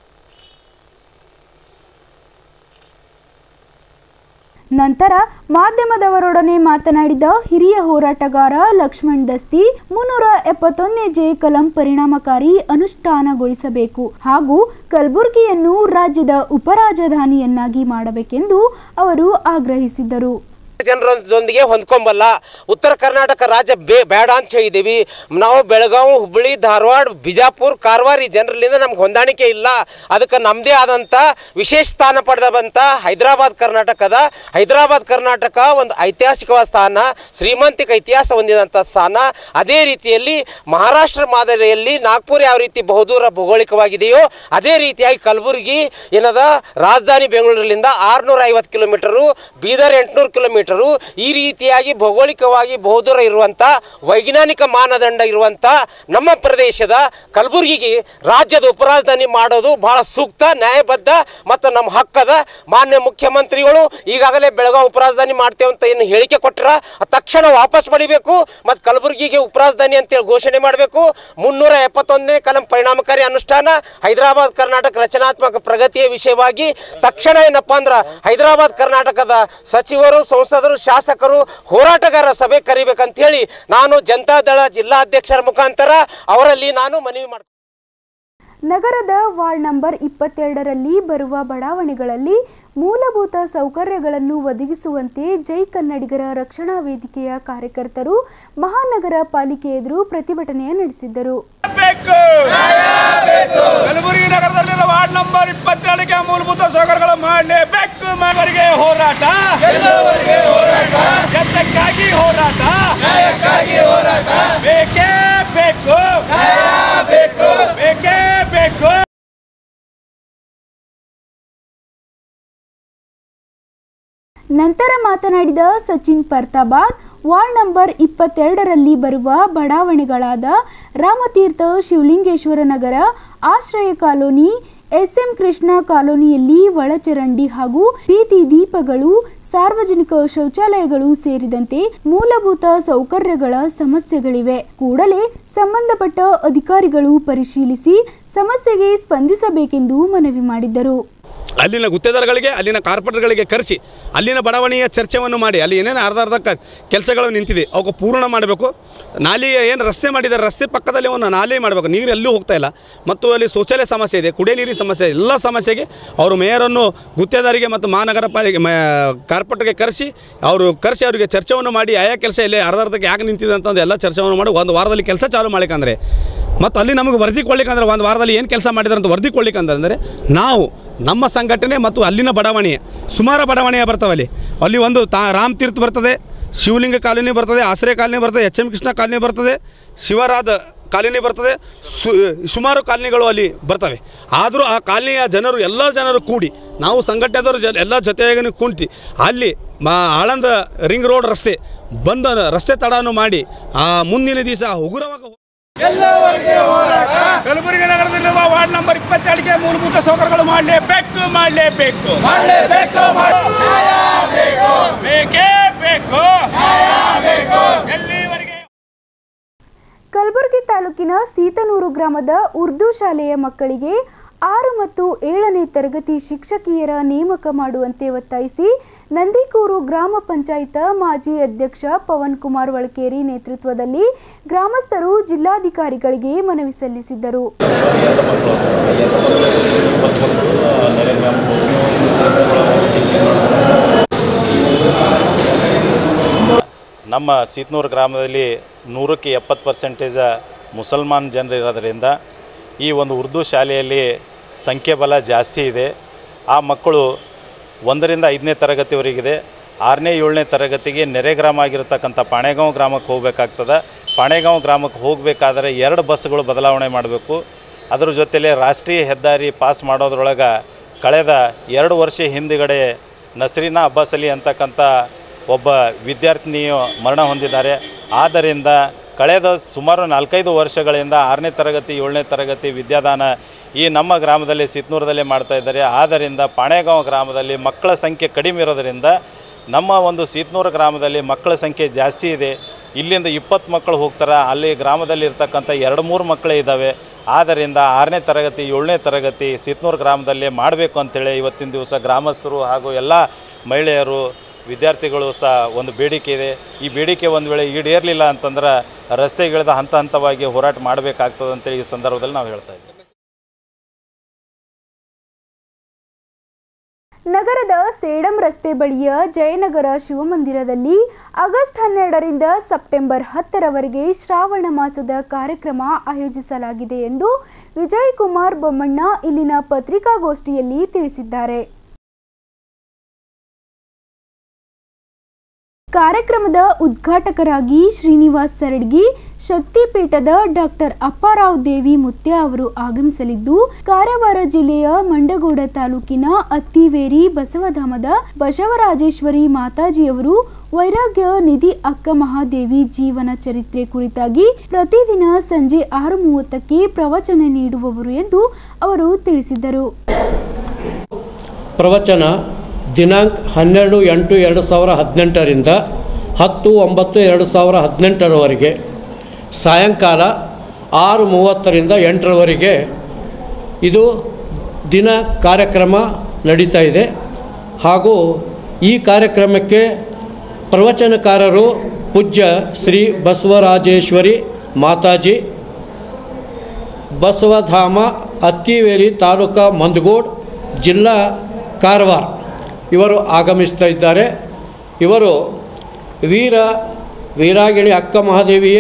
ನಂತರ ಮಾಧ್ಯಮದವರೊಡನೆ ಮಾತನಾಡಿದ ಹಿರಿಯ ಹೋರಾಟಗಾರ ಲಕ್ಷ್ಮಣ್ ದಸ್ತಿ ಮುನ್ನೂರ ಎಪ್ಪತ್ತೊಂದನೇ ಜೆ ಕಲಂ ಪರಿಣಾಮಕಾರಿ ಅನುಷ್ಠಾನಗೊಳಿಸಬೇಕು ಹಾಗೂ ಕಲಬುರಗಿಯನ್ನು ರಾಜ್ಯದ ಉಪರಾಜಧಾನಿಯನ್ನಾಗಿ ಮಾಡಬೇಕೆಂದು ಅವರು ಆಗ್ರಹಿಸಿದರು. ಜನರೊಂದಿಗೆ ಹೊಂದ್ಕೊಂಬಲ್ಲ. ಉತ್ತರ ಕರ್ನಾಟಕ ರಾಜ್ಯ ಬೇ ಬೇಡ ಅಂತ ಹೇಳಿದ್ದೀವಿ ನಾವು. ಬೆಳಗಾವಿ, ಹುಬ್ಬಳ್ಳಿ, ಧಾರವಾಡ, ಬಿಜಾಪುರ, ಕಾರವಾರ ಈ ಜನರಲ್ಲಿಂದ ನಮ್ಗೆ ಹೊಂದಾಣಿಕೆ ಇಲ್ಲ. ಅದಕ್ಕೆ ನಮ್ಮದೇ ಆದಂಥ ವಿಶೇಷ ಸ್ಥಾನ ಪಡೆದಂಥ ಹೈದರಾಬಾದ್ ಕರ್ನಾಟಕದ ಹೈದರಾಬಾದ್ ಕರ್ನಾಟಕ ಒಂದು ಐತಿಹಾಸಿಕವಾದ ಸ್ಥಾನ, ಶ್ರೀಮಂತಿಕ ಇತಿಹಾಸ ಹೊಂದಿದಂಥ ಸ್ಥಾನ. ಅದೇ ರೀತಿಯಲ್ಲಿ ಮಹಾರಾಷ್ಟ್ರ ಮಾದರಿಯಲ್ಲಿ ನಾಗ್ಪುರ ಯಾವ ರೀತಿ ಬಹುದೂರ ಭೌಗೋಳಿಕವಾಗಿದೆಯೋ ಅದೇ ರೀತಿಯಾಗಿ ಕಲಬುರಗಿ ಏನದ ರಾಜಧಾನಿ ಬೆಂಗಳೂರಿನಿಂದ ಆರುನೂರ ಐವತ್ತು ಕಿಲೋಮೀಟರು, ಬೀದರ್ ಎಂಟುನೂರು ಕಿಲೋಮೀಟರ್ ಈ ರೀತಿಯಾಗಿ ಭೌಗೋಳಿಕವಾಗಿ ಬಹುದೂರ ಇರುವಂಥ ವೈಜ್ಞಾನಿಕ ಮಾನದಂಡ ಇರುವಂಥ ನಮ್ಮ ಪ್ರದೇಶದ ಕಲಬುರಗಿಗೆ ರಾಜ್ಯದ ಉಪರಾಜಧಾನಿ ಮಾಡೋದು ಬಹಳ ಸೂಕ್ತ, ನ್ಯಾಯಬದ್ಧ ಮತ್ತು ನಮ್ಮ ಹಕ್ಕದ. ಮಾನ್ಯ ಮುಖ್ಯಮಂತ್ರಿಗಳು ಈಗಾಗಲೇ ಬೆಳಗಾವಿ ಉಪರಾಜಧಾನಿ ಮಾಡ್ತೇವೆ ಅಂತ ಏನು ಹೇಳಿಕೆ ಕೊಟ್ಟರ ತಕ್ಷಣ ವಾಪಸ್ ಪಡಿಬೇಕು ಮತ್ತು ಕಲಬುರಗಿಗೆ ಉಪರಾಜಧಾನಿ ಅಂತೇಳಿ ಘೋಷಣೆ ಮಾಡಬೇಕು. ಮುನ್ನೂರ ಎಪ್ಪತ್ತೊಂದನೇ ಕಲಂ ಪರಿಣಾಮಕಾರಿ ಅನುಷ್ಠಾನ ಹೈದರಾಬಾದ್ ಕರ್ನಾಟಕ ರಚನಾತ್ಮಕ ಪ್ರಗತಿಯ ವಿಷಯವಾಗಿ ತಕ್ಷಣ ಏನಪ್ಪಾ ಅಂದ್ರೆ ಹೈದರಾಬಾದ್ ಕರ್ನಾಟಕದ ಸಚಿವರು, ಸಂಸದರು, ಶಾಸಕರು, ಹೋರಾಟಗಾರರ ಸಭೆ ಕರಿಬೇಕಂತ ಹೇಳಿ ನಾನು ಜನತಾದಳ ಜಿಲ್ಲಾಧ್ಯಕ್ಷರ ಮುಖಾಂತರ ಅವರಲ್ಲಿ ನಾನು ಮನವಿ ಮಾಡ್ತೀನಿ. ನಗರದ ವಾರ್ಡ್ ನಂಬರ್ ಇಪ್ಪತ್ತೆರಡರಲ್ಲಿ ಬರುವ ಬಡಾವಣೆಗಳಲ್ಲಿ ಮೂಲಭೂತ ಸೌಕರ್ಯಗಳನ್ನು ಒದಗಿಸುವಂತೆ ಜೈ ಕನ್ನಡಿಗರ ರಕ್ಷಣಾ ವೇದಿಕೆಯ ಕಾರ್ಯಕರ್ತರು ಮಹಾನಗರ ಪಾಲಿಕೆ ಎದುರು ಪ್ರತಿಭಟನೆ ನಡೆಸಿದ್ದರು. ಕಲಬುರಗಿ ನಗರದಲ್ಲಿರುವ ವಾರ್ಡ್ ನಂಬರ್ ಇಪ್ಪತ್ತೆರಡಕ್ಕೆ ಮೂಲಭೂತ ಸೌಕರ್ಯಗಳು ಮಾಡಲೇಬೇಕು. ಮನೆಯವರಿಗೆ ಹೋರಾಟ, ಜನತೆಗಾಗಿ ಹೋರಾಟ, ಬೇಕೇ ಬೇಕು, ಬೇಕೇ ಬೇಕು. ನಂತರ ಮಾತನಾಡಿದ ಸಚಿನ್ ಪರ್ತಾಬಾದ್, ವಾರ್ಡ್ ನಂಬರ್ ಇಪ್ಪತ್ತೆರಡರಲ್ಲಿ ಬರುವ ಬಡಾವಣೆಗಳಾದ ರಾಮತೀರ್ಥ, ಶಿವಲಿಂಗೇಶ್ವರ ನಗರ, ಆಶ್ರಯ ಕಾಲೋನಿ, ಎಸ್ ಎಂ ಕೃಷ್ಣ ಕಾಲೋನಿಯಲ್ಲಿ ಒಳಚರಂಡಿ ಹಾಗೂ ಬೀದಿ ದೀಪಗಳು, ಸಾರ್ವಜನಿಕ ಶೌಚಾಲಯಗಳು ಸೇರಿದಂತೆ ಮೂಲಭೂತ ಸೌಕರ್ಯಗಳ ಸಮಸ್ಯೆಗಳಿವೆ. ಕೂಡಲೇ ಸಂಬಂಧಪಟ್ಟ ಅಧಿಕಾರಿಗಳು ಪರಿಶೀಲಿಸಿ ಸಮಸ್ಯೆಗೆ ಸ್ಪಂದಿಸಬೇಕೆಂದು ಮನವಿ ಮಾಡಿದ್ದರು. ಅಲ್ಲಿನ ಗುತ್ತೇದಾರಗಳಿಗೆ, ಅಲ್ಲಿನ ಕಾರ್ಪೊರೇಟರ್ಗಳಿಗೆ ಕರೆಸಿ ಅಲ್ಲಿನ ಬಡಾವಣೆಯ ಚರ್ಚೆಯನ್ನು ಮಾಡಿ ಅಲ್ಲಿ ಏನೇನು ಅರ್ಧ ಅರ್ಧ ಕೆಲಸಗಳು ನಿಂತಿದೆ ಅವಕ್ಕೆ ಪೂರ್ಣ ಮಾಡಬೇಕು. ನಾಲಿ ಏನು ರಸ್ತೆ ಮಾಡಿದ್ದಾರೆ, ರಸ್ತೆ ಪಕ್ಕದಲ್ಲಿ ಒಂದು ನಾಲೆ ಮಾಡಬೇಕು. ನೀರು ಎಲ್ಲೂ ಹೋಗ್ತಾ ಇಲ್ಲ ಮತ್ತು ಅಲ್ಲಿ ಶೌಚಾಲಯ ಸಮಸ್ಯೆ ಇದೆ, ಕುಡಿಯ ನೀರಿನ ಸಮಸ್ಯೆ, ಎಲ್ಲ ಸಮಸ್ಯೆಗೆ ಅವರು ಮೇಯರನ್ನು ಗುತ್ತೇದಾರಿಗೆ ಮತ್ತು ಮಹಾನಗರ ಪಾಲಿಕೆ ಕಾರ್ಪೊರೇಟರ್ಗೆ ಕರೆಸಿ ಅವರು ಕರೆಸಿ ಅವರಿಗೆ ಚರ್ಚೆಯನ್ನು ಮಾಡಿ ಆಯಾ ಕೆಲಸ ಇಲ್ಲಿ ಅರ್ಧ ಅರ್ಧಕ್ಕೆ ಯಾಕೆ ನಿಂತಿದೆ ಅಂತಂದು ಎಲ್ಲ ಚರ್ಚೆಯನ್ನು ಮಾಡಿ ಒಂದು ವಾರದಲ್ಲಿ ಕೆಲಸ ಚಾಲು ಮಾಡ್ಲಿಕ್ಕಂದ್ರೆ ಮತ್ತು ಅಲ್ಲಿ ನಮಗೆ ವರದಿ ಕೊಡ್ಲಿಕ್ಕಂದ್ರೆ ಒಂದು ವಾರದಲ್ಲಿ ಏನು ಕೆಲಸ ಮಾಡಿದಾರೆ ಅಂತ ವರದಿ ಕೊಡ್ಲಿಕ್ಕಂದ್ರೆ ನಾವು ನಮ್ಮ ಸಂಘಟನೆ ಮತ್ತು ಅಲ್ಲಿನ ಬಡಾವಣೆ ಸುಮಾರು ಬಡಾವಣೆಯ ಬರ್ತಾವೆ. ಅಲ್ಲಿ ಅಲ್ಲಿ ಒಂದು ತಾ ರಾಮ್ ತೀರ್ಥ ಬರ್ತದೆ, ಶಿವಲಿಂಗ ಕಾಲೋನಿ ಬರ್ತದೆ, ಆಶ್ರಯ ಕಾಲೋನಿ ಬರ್ತದೆ, ಎಚ್ ಎಂ ಕೃಷ್ಣ ಕಾಲೋನಿ ಬರ್ತದೆ, ಶಿವರಾದ ಕಾಲೋನಿ ಬರ್ತದೆ, ಸು ಸುಮಾರು ಕಾಲೋನಿಗಳು ಅಲ್ಲಿ ಬರ್ತವೆ. ಆದರೂ ಆ ಕಾಲೋನಿಯ ಜನರು ಎಲ್ಲ ಜನರು ಕೂಡಿ ನಾವು ಸಂಘಟನೆದವರು ಜ ಎಲ್ಲ ಜೊತೆಯಾಗಿ ಕುಂತು ಅಲ್ಲಿ ಮಾ ಆಳಂದ ರಿಂಗ್ ರೋಡ್ ರಸ್ತೆ ಬಂದ ರಸ್ತೆ ತಡಾನು ಮಾಡಿ ಆ ಮುಂದಿನ ದಿವಸ ಉಗುರವಾಗ ಕಲಬುರಗಿ ನಗರದಲ್ಲಿರುವ ವಾರ್ಡ್ ನಂಬರ್ ಇಪ್ಪತ್ತೆರಡಕ್ಕೆ ಮೂಲಭೂತ ಸೌಕರ್ಯಗಳು ಮಾಡಲೇಬೇಕು ಮಾಡಲೇಬೇಕು ಬೇಕೇ ಬೇಕು. ಕಲಬುರಗಿ ತಾಲೂಕಿನ ಸೀತನೂರು ಗ್ರಾಮದ ಉರ್ದು ಶಾಲೆಯ ಮಕ್ಕಳಿಗೆ ಆರು ಮತ್ತು ಏಳನೇ ತರಗತಿ ಶಿಕ್ಷಕಿಯರ ನೇಮಕ ಮಾಡುವಂತೆ ಒತ್ತಾಯಿಸಿ ನಂದಿಕೂರು ಗ್ರಾಮ ಪಂಚಾಯತ್ ಮಾಜಿ ಅಧ್ಯಕ್ಷ ಪವನ್ ಕುಮಾರ್ ವಳಕೇರಿ ನೇತೃತ್ವದಲ್ಲಿ ಗ್ರಾಮಸ್ಥರು ಜಿಲ್ಲಾಧಿಕಾರಿಗಳಿಗೆ ಮನವಿ ಸಲ್ಲಿಸಿದರು. ನಮ್ಮ ಸೀತನೂರು ಗ್ರಾಮದಲ್ಲಿ ನೂರಕ್ಕೆ ಎಪ್ಪತ್ತು ಪರ್ಸೆಂಟೇಜ ಮುಸಲ್ಮಾನ್ ಜನರು ಇರೋದರಿಂದ ಈ ಒಂದು ಉರ್ದು ಶಾಲೆಯಲ್ಲಿ ಸಂಖ್ಯಾಬಲ ಜಾಸ್ತಿ ಇದೆ. ಆ ಮಕ್ಕಳು ಒಂದರಿಂದ ಐದನೇ ತರಗತಿವರೆಗಿದೆ. ಆರನೇ ಏಳನೇ ತರಗತಿಗೆ ನೆರೆ ಗ್ರಾಮ ಆಗಿರತಕ್ಕಂಥ ಪಾಣೆಗಾಂವ್ ಗ್ರಾಮಕ್ಕೆ ಹೋಗಬೇಕಾಗ್ತದೆ. ಪಾಣೆಗಾಂವ್ ಗ್ರಾಮಕ್ಕೆ ಹೋಗಬೇಕಾದ್ರೆ ಎರಡು ಬಸ್ಗಳು ಬದಲಾವಣೆ ಮಾಡಬೇಕು. ಅದರ ಜೊತೆಲೇ ರಾಷ್ಟ್ರೀಯ ಹೆದ್ದಾರಿ ಪಾಸ್ ಮಾಡೋದ್ರೊಳಗೆ ಕಳೆದ ಎರಡು ವರ್ಷ ಹಿಂದುಗಡೆ ನಸ್ರೀನಾ ಅಬ್ಬಾಸ್ ಅಲಿ ಅಂತಕ್ಕಂಥ ಒಬ್ಬ ವಿದ್ಯಾರ್ಥಿನಿಯು ಮರಣ ಹೊಂದಿದ್ದಾರೆ. ಆದ್ದರಿಂದ ಕಳೆದ ಸುಮಾರು ನಾಲ್ಕೈದು ವರ್ಷಗಳಿಂದ ಆರನೇ ತರಗತಿ ಏಳನೇ ತರಗತಿ ವಿದ್ಯಾದಾನ ಈ ನಮ್ಮ ಗ್ರಾಮದಲ್ಲಿ ಸೀತನೂರದಲ್ಲೇ ಮಾಡ್ತಾ ಇದ್ದಾರೆ. ಆದ್ದರಿಂದ ಪಾಣೆಗಾಂವ್ ಗ್ರಾಮದಲ್ಲಿ ಮಕ್ಕಳ ಸಂಖ್ಯೆ ಕಡಿಮೆ ಇರೋದರಿಂದ ನಮ್ಮ ಒಂದು ಸೀತನೂರು ಗ್ರಾಮದಲ್ಲಿ ಮಕ್ಕಳ ಸಂಖ್ಯೆ ಜಾಸ್ತಿ ಇದೆ. ಇಲ್ಲಿಂದ ಇಪ್ಪತ್ತು ಮಕ್ಕಳು ಹೋಗ್ತಾರೆ, ಅಲ್ಲಿ ಗ್ರಾಮದಲ್ಲಿ ಇರ್ತಕ್ಕಂಥ ಎರಡು ಮೂರು ಮಕ್ಕಳೇ ಇದ್ದಾವೆ. ಆದ್ದರಿಂದ ಆರನೇ ತರಗತಿ ಏಳನೇ ತರಗತಿ ಸೀತನೂರು ಗ್ರಾಮದಲ್ಲೇ ಮಾಡಬೇಕು ಅಂತೇಳಿ ಇವತ್ತಿನ ದಿವಸ ಗ್ರಾಮಸ್ಥರು ಹಾಗೂ ಎಲ್ಲ ಮಹಿಳೆಯರು ವಿದ್ಯಾರ್ಥಿಗಳು ಸಹ ಒಂದು ಬೇಡಿಕೆ ಇದೆ. ಈ ಬೇಡಿಕೆ ಒಂದು ವೇಳೆ ಈಡೇರಲಿಲ್ಲ ಅಂತಂದ್ರೆ ರಸ್ತೆಗಿಳಿದ ಹಂತ ಹಂತವಾಗಿ ಹೋರಾಟ ಮಾಡಬೇಕಾಗ್ತದೆ ಅಂತೇಳಿ ಈ ಸಂದರ್ಭದಲ್ಲಿ ನಾವು ಹೇಳ್ತಾ ಇದ್ದೀವಿ. ನಗರದ ಸೇಡಂ ರಸ್ತೆ ಬಳಿಯ ಜಯನಗರ ಶಿವಮಂದಿರದಲ್ಲಿ ಆಗಸ್ಟ್ ಹನ್ನೆರಡರಿಂದ ಸೆಪ್ಟೆಂಬರ್ ಹತ್ತರವರೆಗೆ ಶ್ರಾವಣ ಮಾಸದ ಕಾರ್ಯಕ್ರಮ ಆಯೋಜಿಸಲಾಗಿದೆ ಎಂದು ವಿಜಯ್ ಕುಮಾರ್ ಬೊಮ್ಮಣ್ಣ ಇಲ್ಲಿನ ಪತ್ರಿಕಾಗೋಷ್ಠಿಯಲ್ಲಿ ತಿಳಿಸಿದ್ದಾರೆ. ಕಾರ್ಯಕ್ರಮದ ಉದ್ಘಾಟಕರಾಗಿ ಶ್ರೀನಿವಾಸ್ ಸರಡ್ಗಿ, ಶಕ್ತಿಪೀಠದ ಡಾಕ್ಟರ್ ಅಪ್ಪಾರಾವ್ ದೇವಿ ಮುತ್ಯ ಅವರು ಆಗಮಿಸಲಿದ್ದು, ಕಾರವಾರ ಜಿಲ್ಲೆಯ ಮಂಡಗೋಡ ತಾಲೂಕಿನ ಅತ್ತಿವೇರಿ ಬಸವಧಾಮದ ಬಸವರಾಜೇಶ್ವರಿ ಮಾತಾಜಿಯವರು ವೈರಾಗ್ಯ ನಿಧಿ ಅಕ್ಕ ಮಹಾದೇವಿ ಜೀವನ ಚರಿತ್ರೆ ಕುರಿತಾಗಿ ಪ್ರತಿದಿನ ಸಂಜೆ ಆರು ಮೂವತ್ತಕ್ಕೆ ಪ್ರವಚನ ನೀಡುವವರು ಎಂದು ಅವರು ತಿಳಿಸಿದರು. ಪ್ರವಚನ ದಿನಾಂಕ ಹನ್ನೆರಡು ಎಂಟು ಎರಡು ಸಾವಿರ ಹದಿನೆಂಟರಿಂದ ಹತ್ತು ಒಂಬತ್ತು ಎರಡು ಸಾವಿರ ಹದಿನೆಂಟರವರೆಗೆ ಸಾಯಂಕಾಲ ಆರು ಮೂವತ್ತರಿಂದ ಎಂಟರವರೆಗೆ ಇದು ದಿನ ಕಾರ್ಯಕ್ರಮ ನಡೀತಾ ಇದೆ. ಹಾಗೂ ಈ ಕಾರ್ಯಕ್ರಮಕ್ಕೆ ಪ್ರವಚನಕಾರರು ಪೂಜ್ಯ ಶ್ರೀ ಬಸವರಾಜೇಶ್ವರಿ ಮಾತಾಜಿ, ಬಸವಧಾಮ, ಅತ್ತಿವೇರಿ ತಾಲೂಕಾ ಮಂದಗೋಡ್, ಜಿಲ್ಲಾ ಕಾರವಾರ ಇವರು ಆಗಮಿಸ್ತಾ ಇದ್ದಾರೆ. ಇವರು ವೀರ ವೀರಾಗಿಣಿ ಅಕ್ಕ ಮಹಾದೇವಿಯೇ.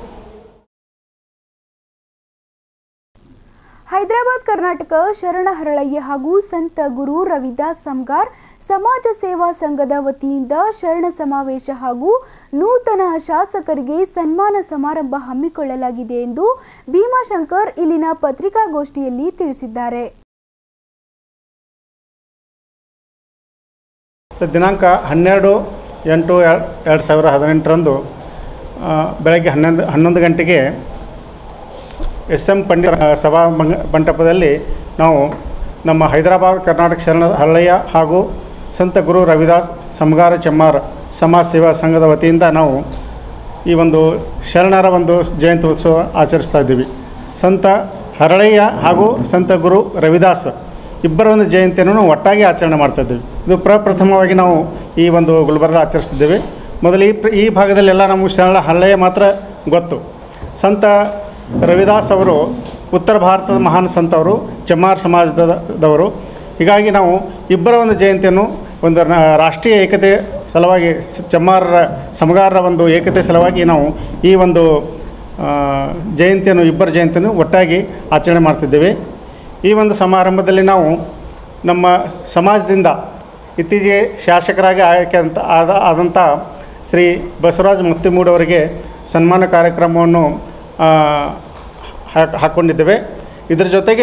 ಹೈದರಾಬಾದ್ ಕರ್ನಾಟಕ ಶರಣ ಹರಳಯ್ಯ ಹಾಗೂ ಸಂತ ಗುರು ರವಿದಾಸ್ ಸಂಗಾರ್ ಸಮಾಜ ಸೇವಾ ಸಂಘದ ವತಿಯಿಂದ ಶರಣ ಸಮಾವೇಶ ಹಾಗೂ ನೂತನ ಶಾಸಕರಿಗೆ ಸನ್ಮಾನ ಸಮಾರಂಭ ಹಮ್ಮಿಕೊಳ್ಳಲಾಗಿದೆ ಎಂದು ಭೀಮಾಶಂಕರ್ ಇಲ್ಲಿನ ಪತ್ರಿಕಾಗೋಷ್ಠಿಯಲ್ಲಿ ತಿಳಿಸಿದ್ದಾರೆ. ದಿನಾಂಕ ಹನ್ನೆರಡು ಎಂಟು ಎರಡು ಸಾವಿರ ಹದಿನೆಂಟರಂದು ಬೆಳಗ್ಗೆ ಹನ್ನೊಂದು ಹನ್ನೊಂದು ಗಂಟೆಗೆ ಎಸ್ ಎಂ ಪಂಡಿತ ಸಭಾ ಮಂಟಪದಲ್ಲಿ ನಾವು ನಮ್ಮ ಹೈದರಾಬಾದ್ ಕರ್ನಾಟಕ ಶರಣ ಹರಳಯ್ಯ ಹಾಗೂ ಸಂತ ಗುರು ರವಿದಾಸ್ ಸಮಗಾರ ಚೆಮ್ಮಾರ್ ಸಮಾಜ ಸೇವಾ ಸಂಘದ ವತಿಯಿಂದ ನಾವು ಈ ಒಂದು ಶರಣರ ಒಂದು ಜಯಂತಿ ಉತ್ಸವ ಆಚರಿಸ್ತಾ ಇದ್ದೀವಿ. ಸಂತ ಹರಳಯ್ಯ ಹಾಗೂ ಸಂತ ಗುರು ರವಿದಾಸ್ ಇಬ್ಬರ ಒಂದು ಜಯಂತಿಯನ್ನು ಒಟ್ಟಾಗಿ ಆಚರಣೆ ಮಾಡ್ತಾಯಿದ್ದೀವಿ. ಇದು ಪ್ರಪ್ರಥಮವಾಗಿ ನಾವು ಈ ಒಂದು ಗುಲ್ಬರ್ಗ ಆಚರಿಸ್ತಿದ್ದೇವೆ. ಮೊದಲು ಈ ಈ ಭಾಗದಲ್ಲೆಲ್ಲ ನಮಗೆ ಶರಣ ಹರಳಯ್ಯ ಮಾತ್ರ ಗೊತ್ತು. ಸಂತ ರವಿದಾಸ್ ಅವರು ಉತ್ತರ ಭಾರತದ ಮಹಾನ್ ಸಂತವರು, ಚೆಮ್ಮಾರ್ ಸಮಾಜದವರು. ಹೀಗಾಗಿ ನಾವು ಇಬ್ಬರ ಒಂದು ಜಯಂತಿಯನ್ನು ಒಂದು ರಾಷ್ಟ್ರೀಯ ಏಕತೆ ಸಲುವಾಗಿ, ಚೆಮ್ಮಾರರ ಸಮಗಾರರ ಒಂದು ಏಕತೆ ಸಲುವಾಗಿ ನಾವು ಈ ಒಂದು ಜಯಂತಿಯನ್ನು ಇಬ್ಬರ ಜಯಂತಿಯನ್ನು ಒಟ್ಟಾಗಿ ಆಚರಣೆ ಮಾಡ್ತಿದ್ದೇವೆ. ಈ ಒಂದು ಸಮಾರಂಭದಲ್ಲಿ ನಾವು ನಮ್ಮ ಸಮಾಜದಿಂದ ಇತ್ತೀಚೆಗೆ ಶಾಸಕರಾಗಿ ಆಯ್ಕೆ ಅಂತ ಆದ ಆದಂಥ ಶ್ರೀ ಬಸವರಾಜ ಮುತ್ತಿಮೂಡವರಿಗೆ ಸನ್ಮಾನ ಕಾರ್ಯಕ್ರಮವನ್ನು ಹಾಕ್ಕೊಂಡಿದ್ದೇವೆ. ಇದರ ಜೊತೆಗೆ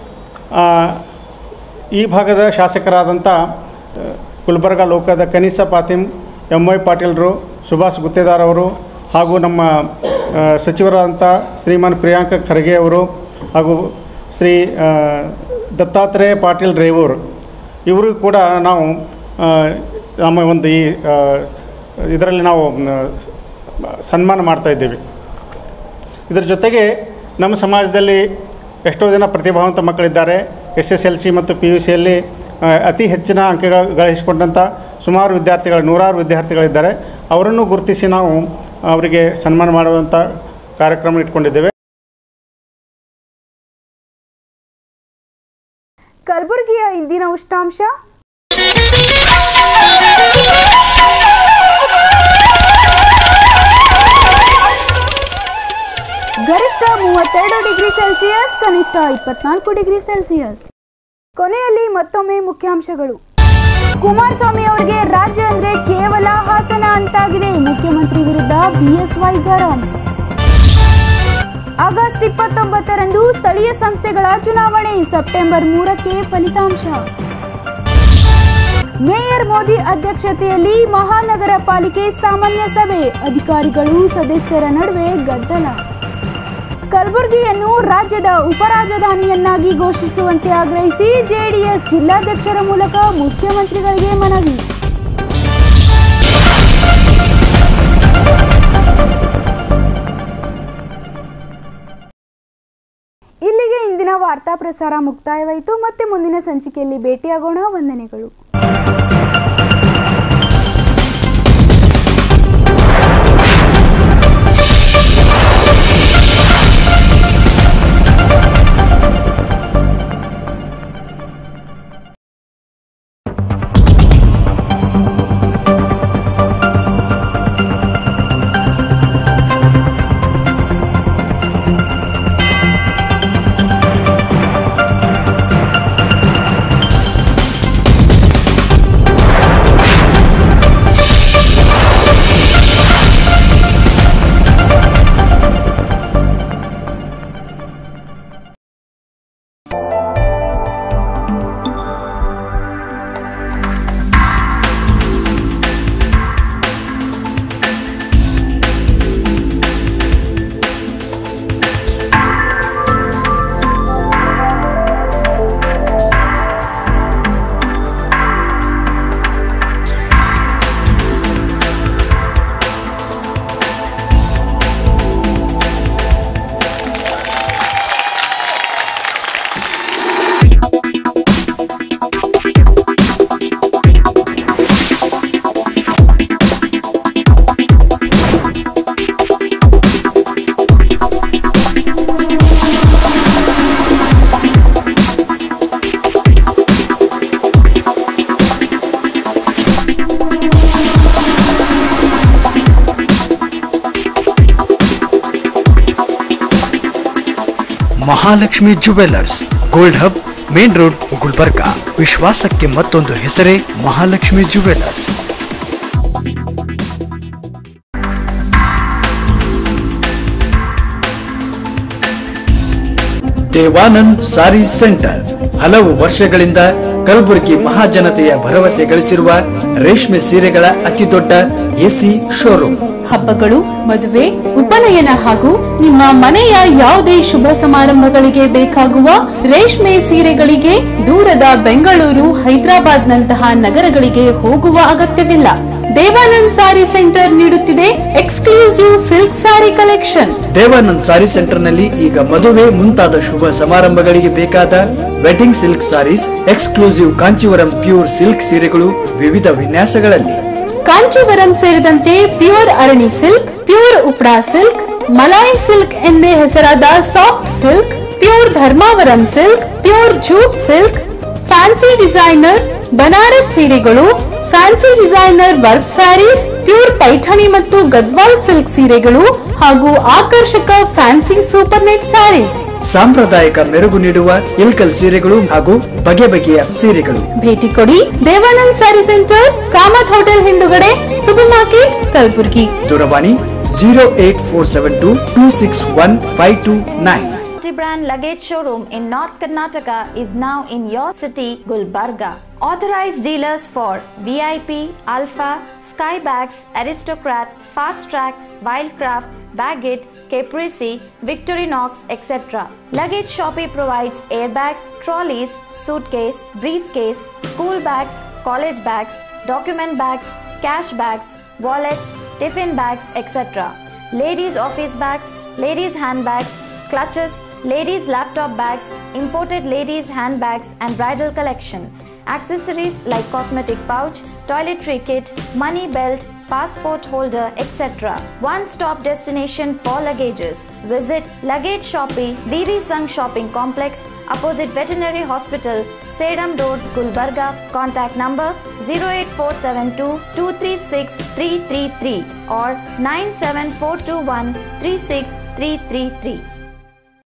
ಈ ಭಾಗದ ಶಾಸಕರಾದಂಥ ಗುಲ್ಬರ್ಗ ಲೋಕದ ಕನಿಸ ಪಾತಿಮ್, ಎಂ ವೈ ಪಾಟೀಲ್ರು, ಸುಭಾಷ್ ಗುತ್ತೇದಾರ್ ಅವರು ಹಾಗೂ ನಮ್ಮ ಸಚಿವರಾದಂಥ ಶ್ರೀಮಾನ್ ಪ್ರಿಯಾಂಕ ಖರ್ಗೆ ಅವರು ಹಾಗೂ ಶ್ರೀ ದತ್ತಾತ್ರೇಯ ಪಾಟೀಲ್ ರೇವೂರ್ ಇವರು ಕೂಡ ನಾವು ನಮ್ಮ ಒಂದು ಈ ಇದರಲ್ಲಿ ನಾವು ಸನ್ಮಾನ ಮಾಡ್ತಾಯಿದ್ದೇವೆ. ಇದರ ಜೊತೆಗೆ ನಮ್ಮ ಸಮಾಜದಲ್ಲಿ ಎಷ್ಟೋ ಜನ ಪ್ರತಿಭಾವಂತ ಮಕ್ಕಳಿದ್ದಾರೆ. ಎಸ್ ಎಸ್ ಎಲ್ ಸಿ ಮತ್ತು ಪಿ ಯು ಸಿಯಲ್ಲಿ ಅತಿ ಹೆಚ್ಚಿನ ಅಂಕ ಗಳಿಸಿಕೊಂಡಂಥ ಸುಮಾರು ವಿದ್ಯಾರ್ಥಿಗಳು, ನೂರಾರು ವಿದ್ಯಾರ್ಥಿಗಳಿದ್ದಾರೆ. ಅವರನ್ನು ಗುರುತಿಸಿ ನಾವು ಅವರಿಗೆ ಸನ್ಮಾನ ಮಾಡುವಂಥ ಕಾರ್ಯಕ್ರಮ ಇಟ್ಕೊಂಡಿದ್ದೇವೆ. ಕಲಬುರಗಿಯ ಇಂದಿನ ಉಷ್ಣಾಂಶ. ಗರಿಷ್ಠ ಮೂವತ್ತೆರಡು ಡಿಗ್ರಿ ಸೆಲ್ಸಿಯಸ್, ಕನಿಷ್ಠ ಇಪ್ಪತ್ನಾಲ್ಕು ಡಿಗ್ರಿ ಸೆಲ್ಸಿಯಸ್. ಕೊನೆಯಲ್ಲಿ ಮತ್ತೊಮ್ಮೆ ಮುಖ್ಯಾಂಶಗಳು. ಕುಮಾರಸ್ವಾಮಿ ಅವರಿಗೆ ರಾಜ್ಯ ಅಂದ್ರೆ ಕೇವಲ ಹಾಸನ ಅಂತಾಗಿದೆ, ಮುಖ್ಯಮಂತ್ರಿ ವಿರುದ್ಧ ಬಿಎಸ್ವೈ ಗರಂ. ಆಗಸ್ಟ್ ಇಪ್ಪತ್ತೊಂಬತ್ತರಂದು ಸ್ಥಳೀಯ ಸಂಸ್ಥೆಗಳ ಚುನಾವಣೆ, ಸೆಪ್ಟೆಂಬರ್ ಮೂರಕ್ಕೆ ಫಲಿತಾಂಶ. ಮೇಯರ್ ಮೋದಿ ಅಧ್ಯಕ್ಷತೆಯಲ್ಲಿ ಮಹಾನಗರ ಪಾಲಿಕೆ ಸಾಮಾನ್ಯ ಸಭೆ, ಅಧಿಕಾರಿಗಳು ಸದಸ್ಯರ ನಡುವೆ ಗದ್ದಲ. ಕಲಬುರಗಿಯನ್ನು ರಾಜ್ಯದ ಉಪರಾಜಧಾನಿಯನ್ನಾಗಿ ಘೋಷಿಸುವಂತೆ ಆಗ್ರಹಿಸಿ ಜೆಡಿಎಸ್ ಜಿಲ್ಲಾಧ್ಯಕ್ಷರ ಮೂಲಕ ಮುಖ್ಯಮಂತ್ರಿಗಳಿಗೆ ಮನವಿ. ಇಲ್ಲಿಗೆ ಇಂದಿನ ವಾರ್ತಾ ಪ್ರಸಾರ ಮುಕ್ತಾಯವಾಯಿತು. ಮತ್ತೆ ಮುಂದಿನ ಸಂಚಿಕೆಯಲ್ಲಿ ಭೇಟಿಯಾಗೋಣ. ವಂದನೆಗಳು. Mahalakshmi jewellers, gold hub, main road, Gulbarga. ವಿಶ್ವಾಸಕ್ಕೆ ಮತ್ತೊಂದು ಹೆಸರೇ ಮಹಾಲಕ್ಷ್ಮಿ ಜುವೆಲ್ಲರ್ಸ್. ದೇವಾನಂದ್ ಸಾರಿ ಸೆಂಟರ್ ಹಲವು ವರ್ಷಗಳಿಂದ ಕಲಬುರಗಿ ಮಹಾಜನತೆಯ ಭರವಸೆ ಗಳಿಸಿರುವ ರೇಷ್ಮೆ ಸೀರೆಗಳ ಅತಿದೊಡ್ಡ ಎಸಿ ಶೋರೂಮ್. ಹಬ್ಬಗಳು, ಮದುವೆ, ಉಪನಯನ ಹಾಗೂ ನಿಮ್ಮ ಮನೆಯ ಯಾವುದೇ ಶುಭ ಸಮಾರಂಭಗಳಿಗೆ ಬೇಕಾಗುವ ರೇಷ್ಮೆ ಸೀರೆಗಳಿಗೆ ದೂರದ ಬೆಂಗಳೂರು, ಹೈದರಾಬಾದ್ ನಂತಹ ನಗರಗಳಿಗೆ ಹೋಗುವ ಅಗತ್ಯವಿಲ್ಲ. ದೇವಾನಂದ್ ಸಾರಿ ಸೆಂಟರ್ ನೀಡುತ್ತಿದೆ exclusive silk sari collection. Devanand sari centre ನಲ್ಲಿ ಈಗ ಮದುವೆ ಮುಂತಾದ ಶುಭ ಸಮಾರಂಭಗಳಿಗೆ ಬೇಕಾದ wedding silk saris, exclusive Kanchivaram pure silk ಸೀರೆಗಳು ವಿವಿಧ ವಿನ್ಯಾಸಗಳಲ್ಲಿ. ಕಾಂಚೀವರಂ ಸೇರಿದಂತೆ pure Arani silk, pure Uppada silk, Malai silk ಎಂದೇ ಹೆಸರಾದ soft silk, pure Dharmavaram silk, pure jute silk, fancy designer Banaras ಸೀರೆಗಳು, fancy designer work saris, pure Paithani ಮತ್ತು ಗದ್ವಾಲ್ ಸಿಲ್ಕ್ ಸೀರೆಗಳು ಹಾಗೂ ಆಕರ್ಷಕ ಫ್ಯಾನ್ಸಿ ಸೂಪರ್ ನೆಟ್ ಸ್ಯಾರೀಸ್. ಸಾಂಪ್ರದಾಯಿಕ ಮೆರುಗು ನೀಡುವ ಇಲ್ಕಲ್ ಸೀರೆಗಳು ಹಾಗೂ ಬಗೆ ಬಗೆಯ ಸೀರೆಗಳು. ಭೇಟಿ ಕೊಡಿ ದೇವಾನಂದ್ ಸ್ಯಾರಿ ಸೆಂಟರ್, ಕಾಮತ್ ಹೋಟೆಲ್ ಹಿಂದುಗಡೆ, ಸೂಪರ್ ಮಾರ್ಕೆಟ್, ಕಲಬುರಗಿ. ದೂರವಾಣಿ zero eight four seven two two six one five two nine. Multi-brand luggage showroom in North Karnataka is now in your city, Gulbarga. Authorized dealers for V I P, Alpha, Skybags, Aristocrat, Fast Track, Wildcraft, Baggett, Caprese, Victorinox, et cetera. Luggage Shoppe provides airbags, trolleys, suitcase, briefcase, school bags, college bags, document bags, cash bags, wallets, tiffin bags, et cetera. ladies office bags, ladies handbags, clutches, ladies laptop bags, imported ladies handbags and bridal collection, accessories like cosmetic pouch, toiletry kit, money belt, passport holder, et cetera. One-stop destination for luggages. Visit Luggage Shoppe, B V Sangh Shopping Complex, opposite Veterinary Hospital, Sedam Road, Gulbarga. Contact number zero eight four seven two, two three six, three three three or nine seven four two one, three six three three three.